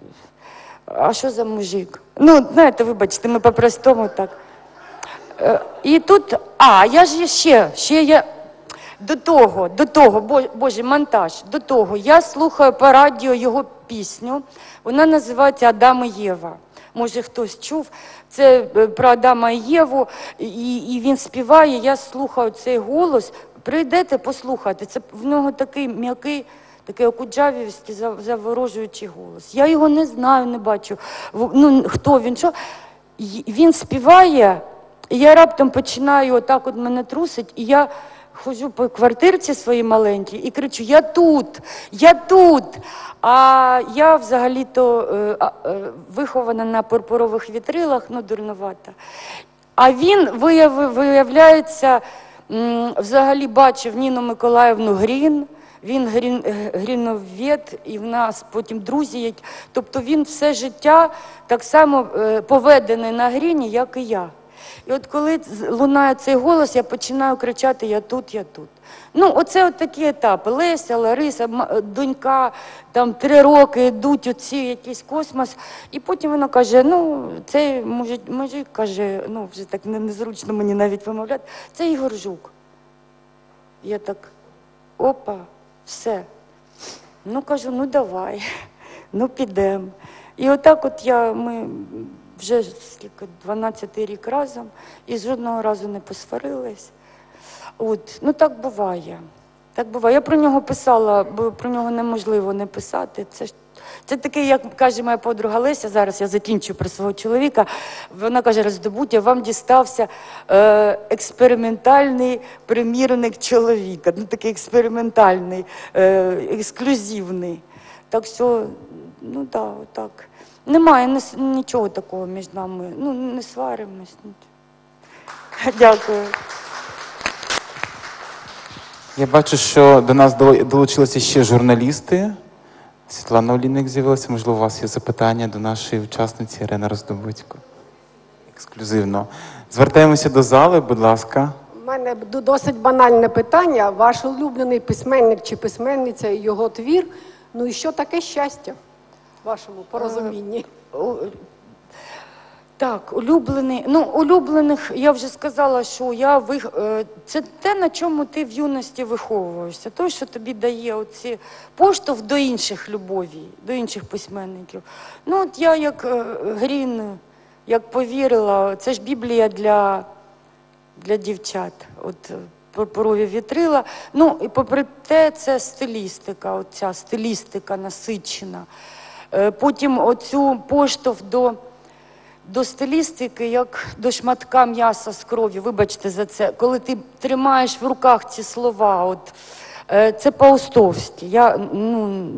А що за мужик? Ну, знаєте, вибачте, ми по-простому так. Е, І тут, а, я ж ще, ще я, до того, до того, бо- боже, монтаж, до того, я слухаю по радіо його пісню, вона називається «Адам і Єва». Може, хтось чув, це е, про Адама і Єву, і, і він співає, я слухаю цей голос, прийдете, послухайте, це в нього такий м'який, такий окуджавівський, зав- заворожуючий голос. Я його не знаю, не бачу, В- ну, хто він, що. Й- Він співає, і я раптом починаю, отак от мене трусить, і я ходжу по квартирці своїй маленькій і кричу: я тут, я тут. А я взагалі-то е, а, е, вихована на пурпурових вітрилах, ну дурнувата. А він, вияв- виявляється, м, взагалі бачив Ніну Миколаївну Грін, він грін, г- гріновід, і в нас потім друзі. які- Тобто він все життя так само е, поведений на гріні, як і я. І от коли з- лунає цей голос, я починаю кричати: я тут, я тут. Ну, оце от такі етапи. Леся, Лариса, м- донька, там три роки йдуть оці якийсь космос. І потім вона каже: ну, цей мужик, мужик каже, ну, вже так не- незручно мені навіть вимовляти, це Ігор Жук. Я так, опа, все. Ну, кажу, ну давай, ну підемо. І отак от я, ми вже скільки, дванадцятий рік разом, і жодного разу не посварились. От, ну так буває. Так буває. Я про нього писала, бо про нього неможливо не писати. Це ж це таке, як каже моя подруга Леся, зараз я закінчу про свого чоловіка. Вона каже: Роздобуття, вам дістався е, експериментальний примірник чоловіка. Ну такий експериментальний, е, ексклюзивний. Так що, ну так, да, отак. Немає ні- нічого такого між нами. Ну, не сваримось. Дякую. Я бачу, що до нас долу- долучилися ще журналісти. Світлана Олійник з'явилася. Можливо, у вас є запитання до нашої учасниці Ірини Роздобудько. Ексклюзивно. Звертаємося до зали, будь ласка. У мене д- досить банальне питання. Ваш улюблений письменник чи письменниця, його твір. Ну і що таке щастя в вашому порозумінні? О, Так, улюблений. Ну, улюблених, я вже сказала, що я вих... е, це те, на чому ти в юності виховуєшся. Те, що тобі дає оці поштовх до інших любові, до інших письменників. Ну, от я як е, Грін, як повірила, це ж Біблія для, для дівчат. От е, пурпурові вітрила. Ну, і попри те, це стилістика, оця стилістика насичена. Е, Потім оцю поштовх до до стилістики, як до шматка м'яса з кров'ю, вибачте за це, коли ти тримаєш в руках ці слова, от, е, це Паустовський. Я, ну,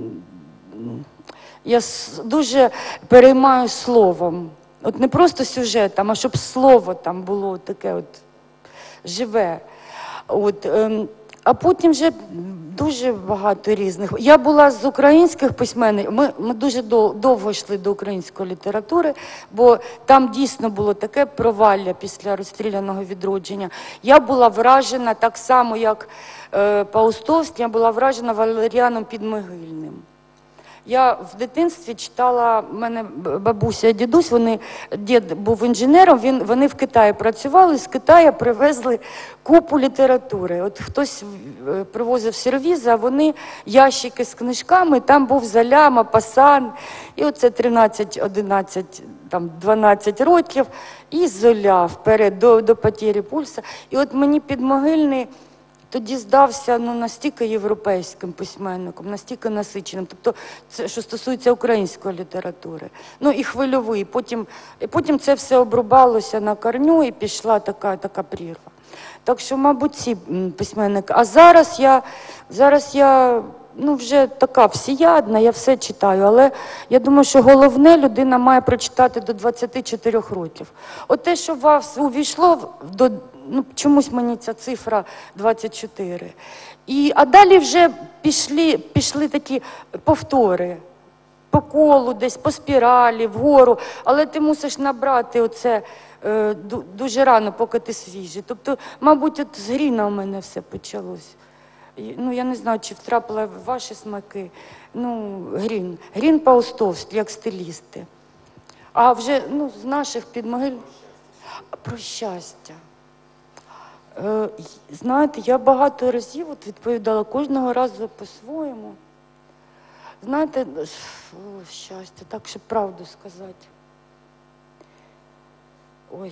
я с- дуже переймаю словом. От не просто сюжетом, а щоб слово там було таке от живе. От, ем, а потім вже дуже багато різних. Я була з українських письменників, ми, ми дуже дов- довго йшли до української літератури, бо там дійсно було таке провалля після розстріляного відродження. Я була вражена так само, як е, Паустовський, я була вражена Валеріаном Підмогильним. Я в дитинстві читала, в мене бабуся і дідусь, вони, дід був інженером, він, вони в Китаї працювали, з Китаю привезли купу літератури. От хтось е, привозив сервізи, а вони ящики з книжками, там був Золя, Мопассан, і оце тринадцять, одинадцять, там дванадцять років, і Золя вперед, до, до потері пульса. І от мені Підмогильний тоді здався ну, настільки європейським письменником, настільки насиченим. Тобто, це, що стосується української літератури. Ну і хвильовий. Потім, і потім це все обрубалося на корню і пішла така, така прірва. Так що, мабуть, ці м, письменники. А зараз я, зараз я ну, вже така всеядна, я все читаю. Але я думаю, що головне людина має прочитати до двадцяти чотирьох років. От те, що у вас увійшло в- до... Ну, чомусь мені ця цифра двадцять чотири. І, а далі вже пішли, пішли такі повтори. По колу десь, по спіралі, вгору. Але ти мусиш набрати оце е, дуже рано, поки ти свіжий. Тобто, мабуть, от з Гріна у мене все почалось. і, ну я не знаю, чи втрапила в ваші смаки. Ну, Грін. Грін Паустовський, як стилісти. А вже ну, з наших підмогиль про щастя. Е, знаєте, я багато разів от відповідала, кожного разу по-своєму. Знаєте, о, щастя, так, щоб правду сказати. Ой.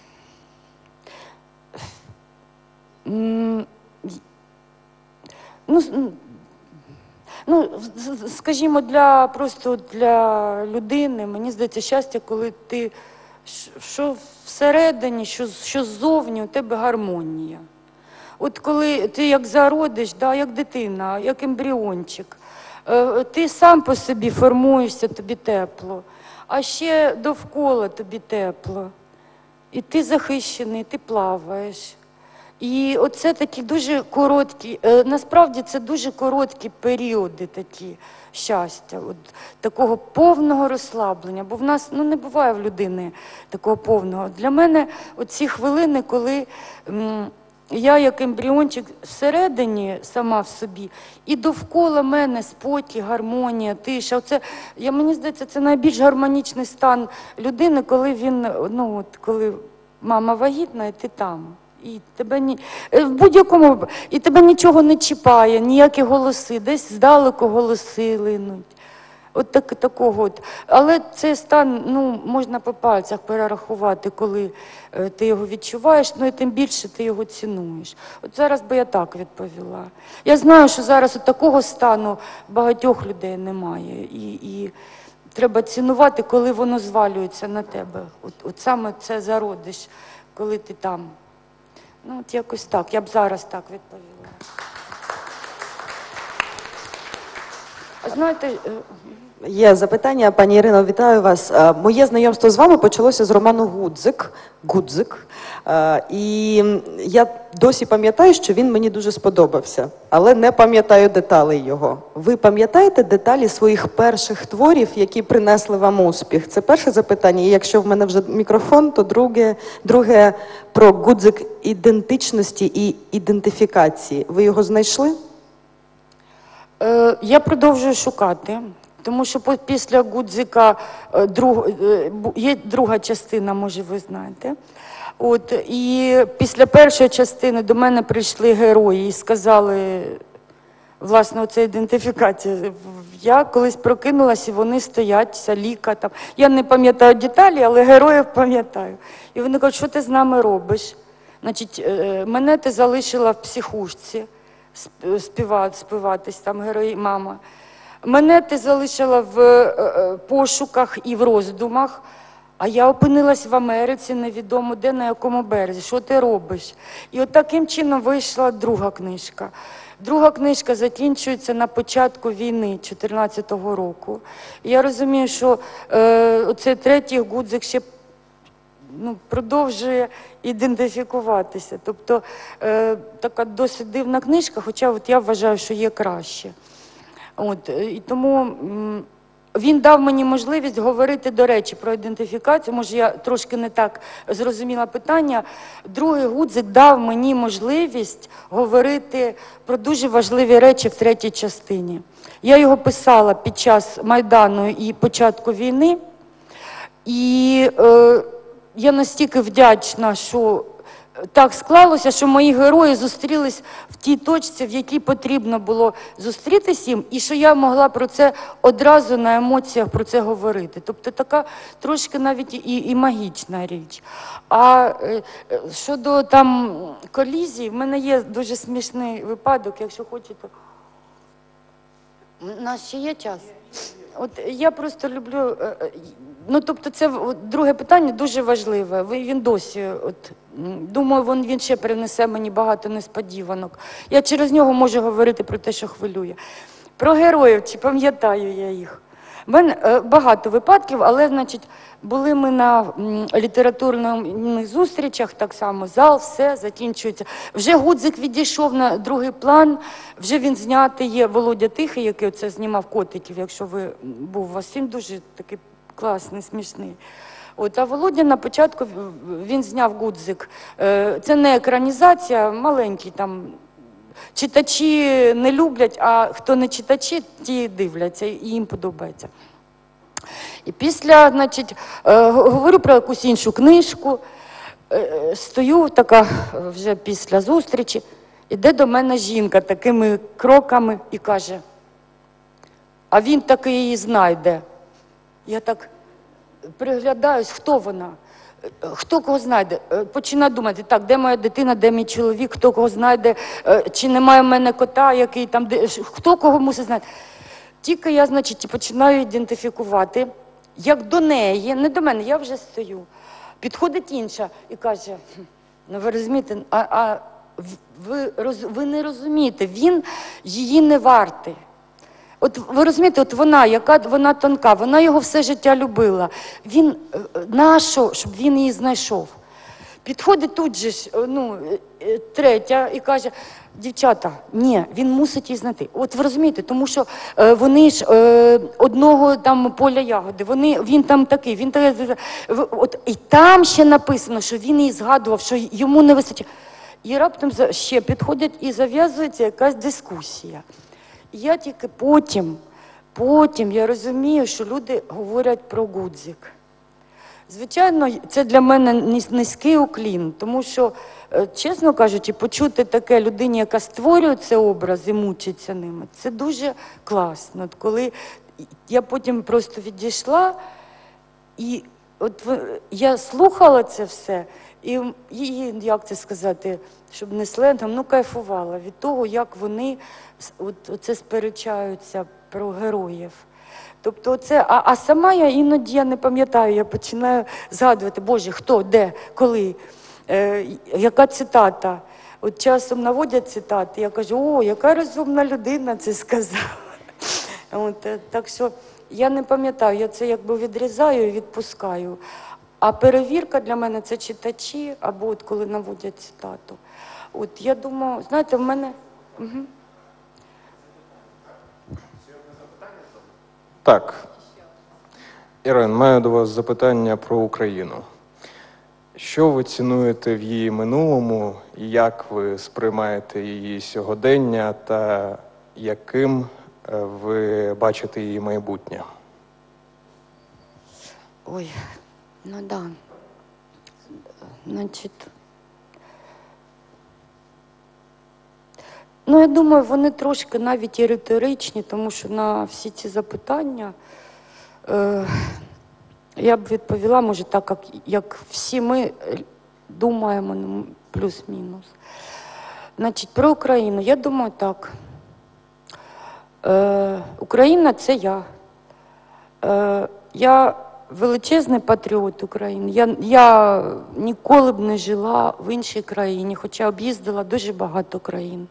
М, Ну, ну, скажімо, для, просто для людини, мені здається, щастя, коли ти, що всередині, що, що ззовні, у тебе гармонія. От коли ти як зародиш, да, як дитина, як ембріончик, ти сам по собі формуєшся, тобі тепло, а ще довкола тобі тепло. І ти захищений, ти плаваєш. І оце такі дуже короткі, насправді це дуже короткі періоди такі щастя, от, такого повного розслаблення, бо в нас ну, не буває в людини такого повного. Для мене оці хвилини, коли м, я як ембріончик всередині сама в собі, і довкола мене спокій, гармонія, тиша. Оце, я, мені здається, це найбільш гармонічний стан людини, коли він, ну от, коли мама вагітна, і ти там. І тебе ні в будь-якому і тебе нічого не чіпає, ніякі голоси, десь здалеку голоси линуть. От так, такого от. Але цей стан, ну, можна по пальцях перерахувати, коли е, ти його відчуваєш, ну і тим більше ти його цінуєш. От зараз би я так відповіла. Я знаю, що зараз от такого стану багатьох людей немає. І, і треба цінувати, коли воно звалюється на тебе. От, от саме це зародиш, коли ти там. Ну, от якось так. Я б зараз так відповіла. А знаєте... Є запитання. Пані Ірино, вітаю вас. Моє знайомство з вами почалося з роману «Гудзик». «Гудзик». І я досі пам'ятаю, що він мені дуже сподобався, але не пам'ятаю деталей його. Ви пам'ятаєте деталі своїх перших творів, які принесли вам успіх? Це перше запитання. І якщо в мене вже мікрофон, то друге, друге про «Гудзик» ідентичності і ідентифікації. Ви його знайшли? Е, я продовжую шукати. Тому що після «Гудзика» друг, є друга частина, може ви знаєте. От, і після першої частини до мене прийшли герої і сказали, власне, оце ідентифікація. Я колись прокинулася, і вони стоять, Саліка там. Я не пам'ятаю деталі, але героїв пам'ятаю. І вони кажуть, що ти з нами робиш? Значить, мене ти залишила в психушці співати, співатись, там герої, мама. Мене ти залишила в е, пошуках і в роздумах, а я опинилась в Америці, невідомо де, на якому березі. Що ти робиш? І от таким чином вийшла друга книжка. Друга книжка закінчується на початку війни чотирнадцятого року. І я розумію, що е, оцей третій «Гудзик» ще ну, продовжує ідентифікуватися. Тобто е, така досить дивна книжка, хоча от я вважаю, що є краще. От, і тому він дав мені можливість говорити, до речі, про ідентифікацію. Може, я трошки не так зрозуміла питання. Другий «Гудзик» дав мені можливість говорити про дуже важливі речі в третій частині. Я його писала під час Майдану і початку війни. І е, я настільки вдячна, що так склалося, що мої герої зустрілись в тій точці, в якій потрібно було зустрітись їм, і що я могла про це одразу на емоціях про це говорити. Тобто така трошки навіть і, і магічна річ. А е, щодо там колізій, в мене є дуже смішний випадок, якщо хочете. У нас ще є час? От я просто люблю, ну тобто це друге питання дуже важливе. Він досі, от, думаю, він, він ще принесе мені багато несподіванок. Я через нього можу говорити про те, що хвилює. Про героїв, чи пам'ятаю я їх? У мене багато випадків, але, значить, були ми на літературних зустрічах, так само зал, все, закінчується. Вже «Гудзик» відійшов на другий план, вже він знятий є. Володя Тихий, який оце знімав «Котиків», якщо ви був у вас, він дуже такий класний, смішний. От, а Володя на початку, він зняв «Гудзик». Це не екранізація, маленький там читачі не люблять, а хто не читачі, ті дивляться, і їм подобається. І після, значить, говорю про якусь іншу книжку, стою така вже після зустрічі, іде до мене жінка такими кроками і каже, а він таки її знайде. Я так приглядаюсь, хто вона, хто кого знайде. Починаю думати, так, де моя дитина, де мій чоловік, хто кого знайде, чи немає в мене кота, який там, де, хто кого мусить знати. Тільки я, значить, починаю ідентифікувати, як до неї, не до мене, я вже стою. Підходить інша і каже, ну ви розумієте, а, а ви, роз, ви не розумієте, він її не вартий. От ви розумієте, от вона, яка вона тонка, вона його все життя любила. Він, нащо, щоб він її знайшов? Підходить тут же ж, ну, третя і каже, дівчата, ні, він мусить її знайти. От ви розумієте, тому що е, вони ж е, одного там поля ягоди, вони, він там такий, він такий, от, і там ще написано, що він її згадував, що йому не вистачає. І раптом ще підходять і зав'язується якась дискусія. І я тільки потім, потім я розумію, що люди говорять про гудзик. Звичайно, це для мене низький уклін, тому що, чесно кажучи, почути таке людині, яка створює цей образ і мучиться ними, це дуже класно. От коли я потім просто відійшла, і от я слухала це все, і, і як це сказати, щоб не сленгом, ну кайфувала від того, як вони от, оце сперечаються про героїв. Тобто це, а, а сама я іноді я не пам'ятаю, я починаю згадувати, Боже, хто, де, коли, е, яка цитата. От часом наводять цитати, я кажу, о, яка розумна людина це сказала. От, так що я не пам'ятаю, я це якби відрізаю і відпускаю. А перевірка для мене це читачі, або от коли наводять цитату. От я думаю, знаєте, в мене... Угу. Так. Ірин, маю до вас запитання про Україну. Що ви цінуєте в її минулому, і як ви сприймаєте її сьогодення, та яким ви бачите її майбутнє? Ой, ну да. Значить... Ну, я думаю, вони трошки навіть і риторичні, тому що на всі ці запитання е, я б відповіла, може, так, як, як всі ми думаємо, ну, плюс-мінус. Значить, про Україну. Я думаю так. Е, Україна – це я. Е, я величезний патріот України. Я, я ніколи б не жила в іншій країні, хоча об'їздила дуже багато країн.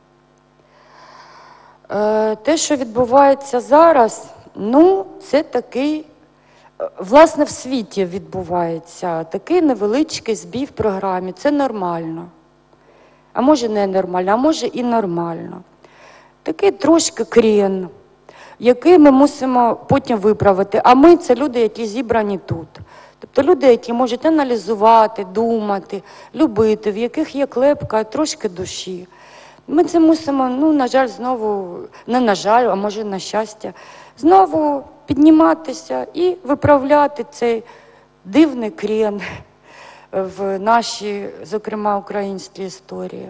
Те, що відбувається зараз, ну, це такий, власне, в світі відбувається, такий невеличкий збій в програмі, це нормально. А може не нормально, а може і нормально. Такий трошки крен, який ми мусимо потім виправити. А ми – це люди, які зібрані тут. Тобто люди, які можуть аналізувати, думати, любити, в яких є клепка, трошки душі. Ми це мусимо, ну, на жаль, знову, не на жаль, а може на щастя, знову підніматися і виправляти цей дивний крен в нашій, зокрема, українській історії.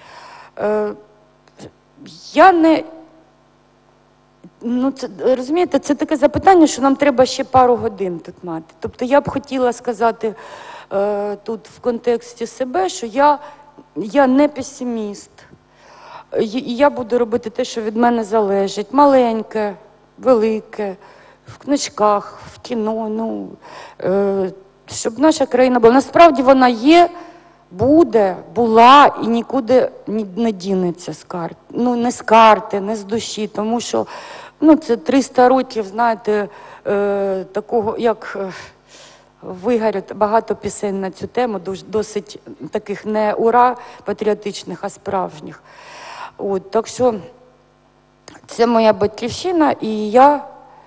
Я не, ну, це, розумієте, це таке запитання, що нам треба ще пару годин тут мати. Тобто я б хотіла сказати е, тут в контексті себе, що я, я не песиміст. І я буду робити те, що від мене залежить. Маленьке, велике, в книжках, в кіно, ну, е, щоб наша країна була. Насправді вона є, буде, була і нікуди не дінеться з карт. Ну, не з карти, не з душі, тому що, ну, це триста років, знаєте, е, такого, як е, вигорять багато пісень на цю тему, досить таких не ура патріотичних, а справжніх. От, так що це моя батьківщина, і я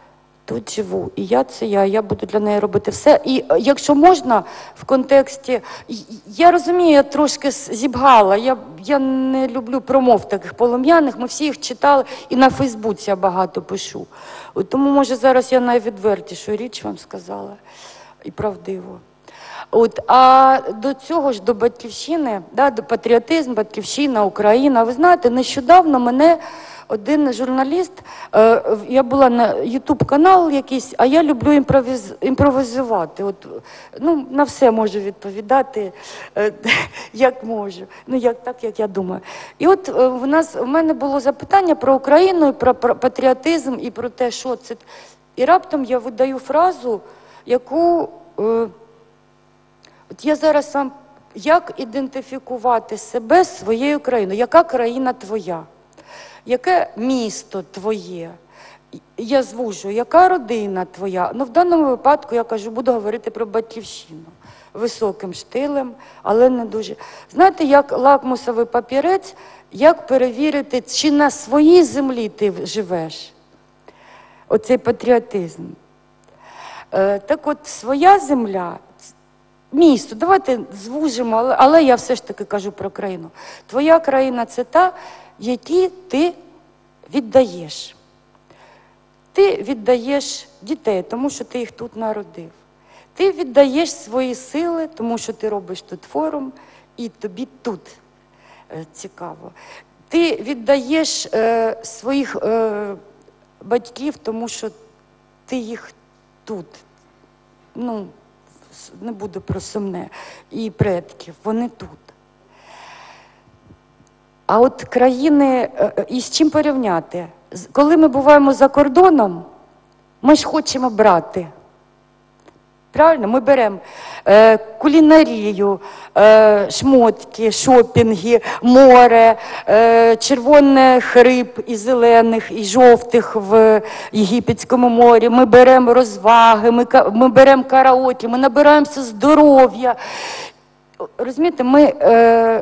тут живу. І я це я, я буду для неї робити все. І е, якщо можна, в контексті, і- і- я розумію, я трошки с- зібгала, я, я не люблю промов таких полум'яних, ми всі їх читали, і на Фейсбуці я багато пишу. От тому, може, зараз я найвідвертішу річ вам сказала, і правдиво. От, а до цього ж, до батьківщини, да, до патріотизм, батьківщина, Україна. Ви знаєте, нещодавно мене один журналіст, е, я була на ютуб-канал якийсь, а я люблю імпровіз, імпровізувати. От, ну, на все можу відповідати, е, як можу. Ну, як, так, як я думаю. І от е, в нас, в мене було запитання про Україну, і про, про патріотизм, і про те, що це. І раптом я видаю фразу, яку... Е, От я зараз сам, як ідентифікувати себе з своєю країною? Яка країна твоя? Яке місто твоє? Я звужу, яка родина твоя? Ну, в даному випадку я кажу, буду говорити про батьківщину. Високим штилем, але не дуже. Знаєте, як лакмусовий папірець, як перевірити, чи на своїй землі ти живеш? Оцей патріотизм. Е, так от, своя земля, місто, давайте звужимо, але, але я все ж таки кажу про країну. Твоя країна – це та, якій ти віддаєш. Ти віддаєш дітей, тому що ти їх тут народив. Ти віддаєш свої сили, тому що ти робиш тут форум, і тобі тут е, цікаво. Ти віддаєш е, своїх е, батьків, тому що ти їх тут. Ну, не буду про сумне, і предків, вони тут. А от країни, і з чим порівняти? Коли ми буваємо за кордоном, ми ж хочемо брати. Правильно? Ми беремо е, кулінарію, е, шмотки, шопінги, море, е, червоних риб і зелених, і жовтих в Єгипетському морі. Ми беремо розваги, ми, ми беремо караоке, ми набираємося здоров'я. Розумієте, ми е,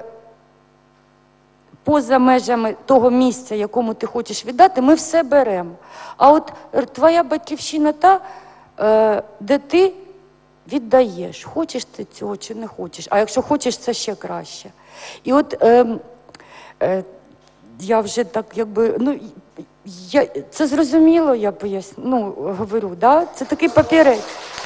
поза межами того місця, якому ти хочеш віддати, ми все беремо. А от твоя батьківщина та, е, де ти віддаєш, хочеш ти цього чи не хочеш. А якщо хочеш, це ще краще. І от е, е, я вже так якби, ну, я, це зрозуміло, я поясню, ну, говорю, да? Це такий папірець.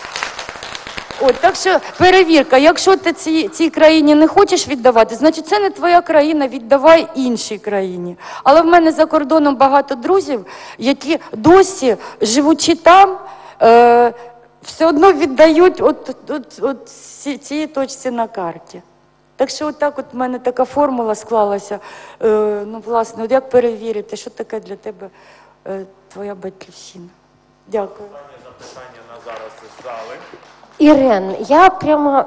От, так що перевірка, якщо ти цій, цій країні не хочеш віддавати, значить це не твоя країна, віддавай іншій країні. Але в мене за кордоном багато друзів, які досі, живучи там, е, все одно віддають от, от, от цієї точці на карті. Так що от так от в мене така формула склалася. Е, ну, власне, от як перевірити, що таке для тебе е, твоя батьківщина? Дякую. Запитання на зараз із зали. Ирен, я прямо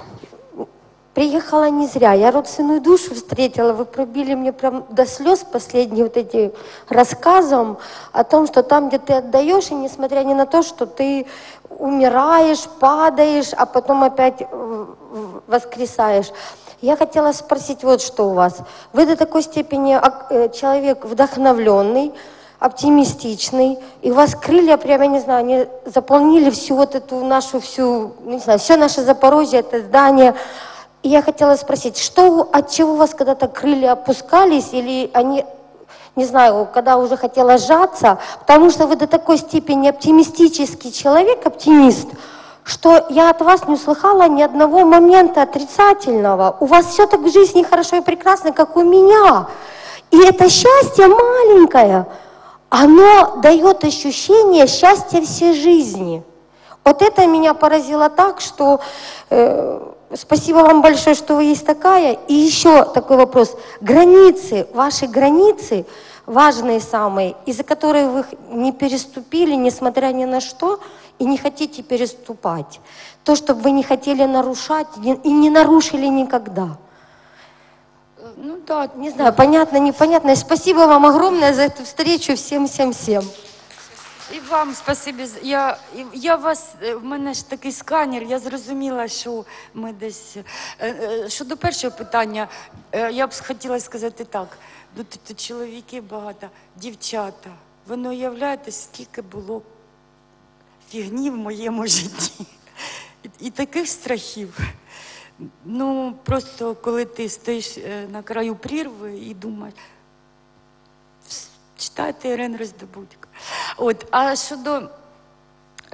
приехала не зря. Я родственную душу встретила. Вы пробили мне прям до слез последним вот этим рассказом о том, что там, где ты отдаешь, и несмотря ни на то, что ты умираешь, падаешь, а потом опять воскресаешь. Я хотела спросить вот что у вас. Вы до такой степени человек вдохновленный, оптимистичный, и у вас крылья, прямо, я не знаю, они заполнили всю вот эту нашу, всю, не знаю, все наше Запорожье, это здание. И я хотела спросить, что, от чего у вас когда-то крылья опускались, или они, не знаю, когда уже хотела сжаться, потому что вы до такой степени оптимистический человек, оптимист, что я от вас не услыхала ни одного момента отрицательного. У вас все так в жизни хорошо и прекрасно, как у меня. И это счастье маленькое, оно дает ощущение счастья всей жизни. Вот это меня поразило так, что э, спасибо вам большое, что вы есть такая. И еще такой вопрос. Границы, ваши границы, важные самые, из-за которых вы не переступили, несмотря ни на что, и не хотите переступать. То, что вы не хотели нарушать и не нарушили никогда. Ну да, не знаю, понятно, непонятно. Спасибо вам огромное за эту встречу. Всем-всем-всем. І вам спасибі. Я, я вас, в мене ж такий сканер, я зрозуміла, що ми десь... Щодо першого питання, я б хотіла сказати так. Ну, тут чоловіків багато, дівчата. Ви не уявляєте, скільки було фігні в моєму житті. І, і таких страхів. Ну, просто коли ти стоїш е, на краю прірви і думаєш, читайте Ірину Роздобудько. От, а щодо... Е,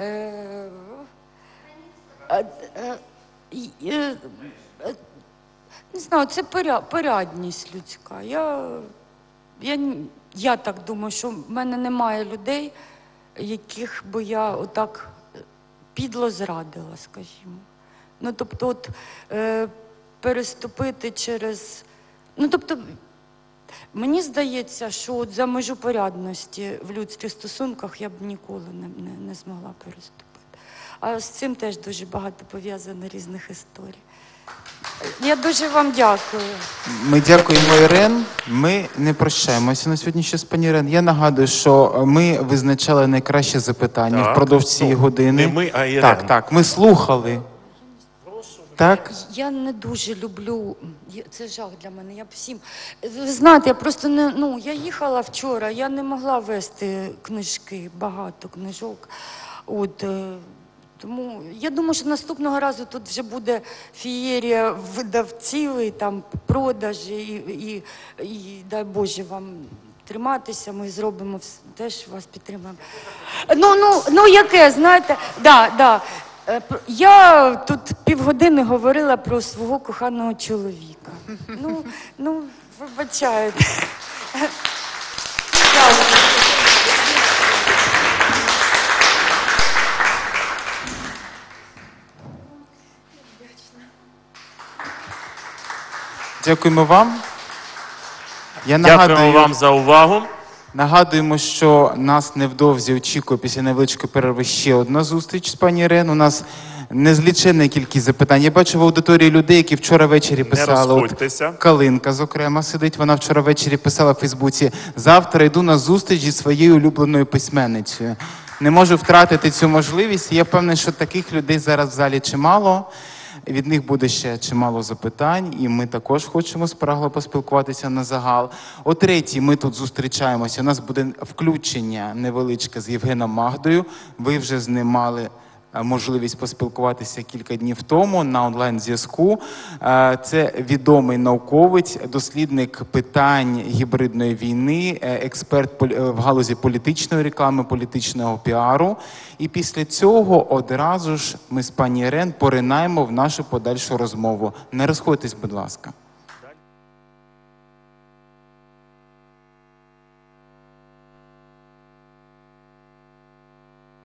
е, е, е, е, не знаю, це поря, порядність людська. Я, я, я так думаю, що в мене немає людей, яких би я отак підло зрадила, скажімо. Ну, тобто, от, е, переступити через... Ну, тобто, мені здається, що от за межу порядності в людських стосунках я б ніколи не, не, не змогла переступити. А з цим теж дуже багато пов'язано різних історій. Я дуже вам дякую. Ми дякуємо, Ірен. Ми не прощаємося на сьогодні ще з пані Ірен. Я нагадую, що ми визначали найкраще запитання Так, впродовж цієї ну, години. не ми, а Ірен. Так, так, ми слухали. Так? Я не дуже люблю, я- це жах для мене, я б всім... Ви знаєте, я просто не, ну, я їхала вчора, я не могла вести книжки, багато книжок. От, е, тому я думаю, що наступного разу тут вже буде фієрія видавців, і там продажі, і, і, і дай Боже вам триматися, ми зробимо, вс- теж вас підтримаємо. Ну, ну, ну яке, знаєте, да, да. Е, п- Я тут півгодини говорила про свого коханого чоловіка. Ну, ну, вибачайте. Дякую. Дякуємо вам. Я Дякуємо нагадую, вам за увагу. Нагадуємо, що нас невдовзі очікує після невеличкої перерви ще одна зустріч з пані Ірен. У нас незліченна кількість запитань. Я бачу в аудиторії людей, які вчора ввечері писали. От розходьтеся. Калинка, зокрема, сидить. Вона вчора ввечері писала в Фейсбуці: завтра йду на зустріч зі своєю улюбленою письменницею. Не можу втратити цю можливість. Я впевнений, що таких людей зараз в залі чимало. Від них буде ще чимало запитань, і ми також хочемо спрагло поспілкуватися на загал. О третій ми тут зустрічаємося. У нас буде включення невеличке з Євгеном Магдою. Ви вже з ним мали е, можливість поспілкуватися кілька днів тому на онлайн-зв'язку. Е, Це відомий науковець, дослідник питань гібридної війни, е, експерт полі- е, в галузі політичної реклами, політичного піару. І після цього одразу ж ми з пані Ірен поринаємо в нашу подальшу розмову. Не розходьтесь, будь ласка.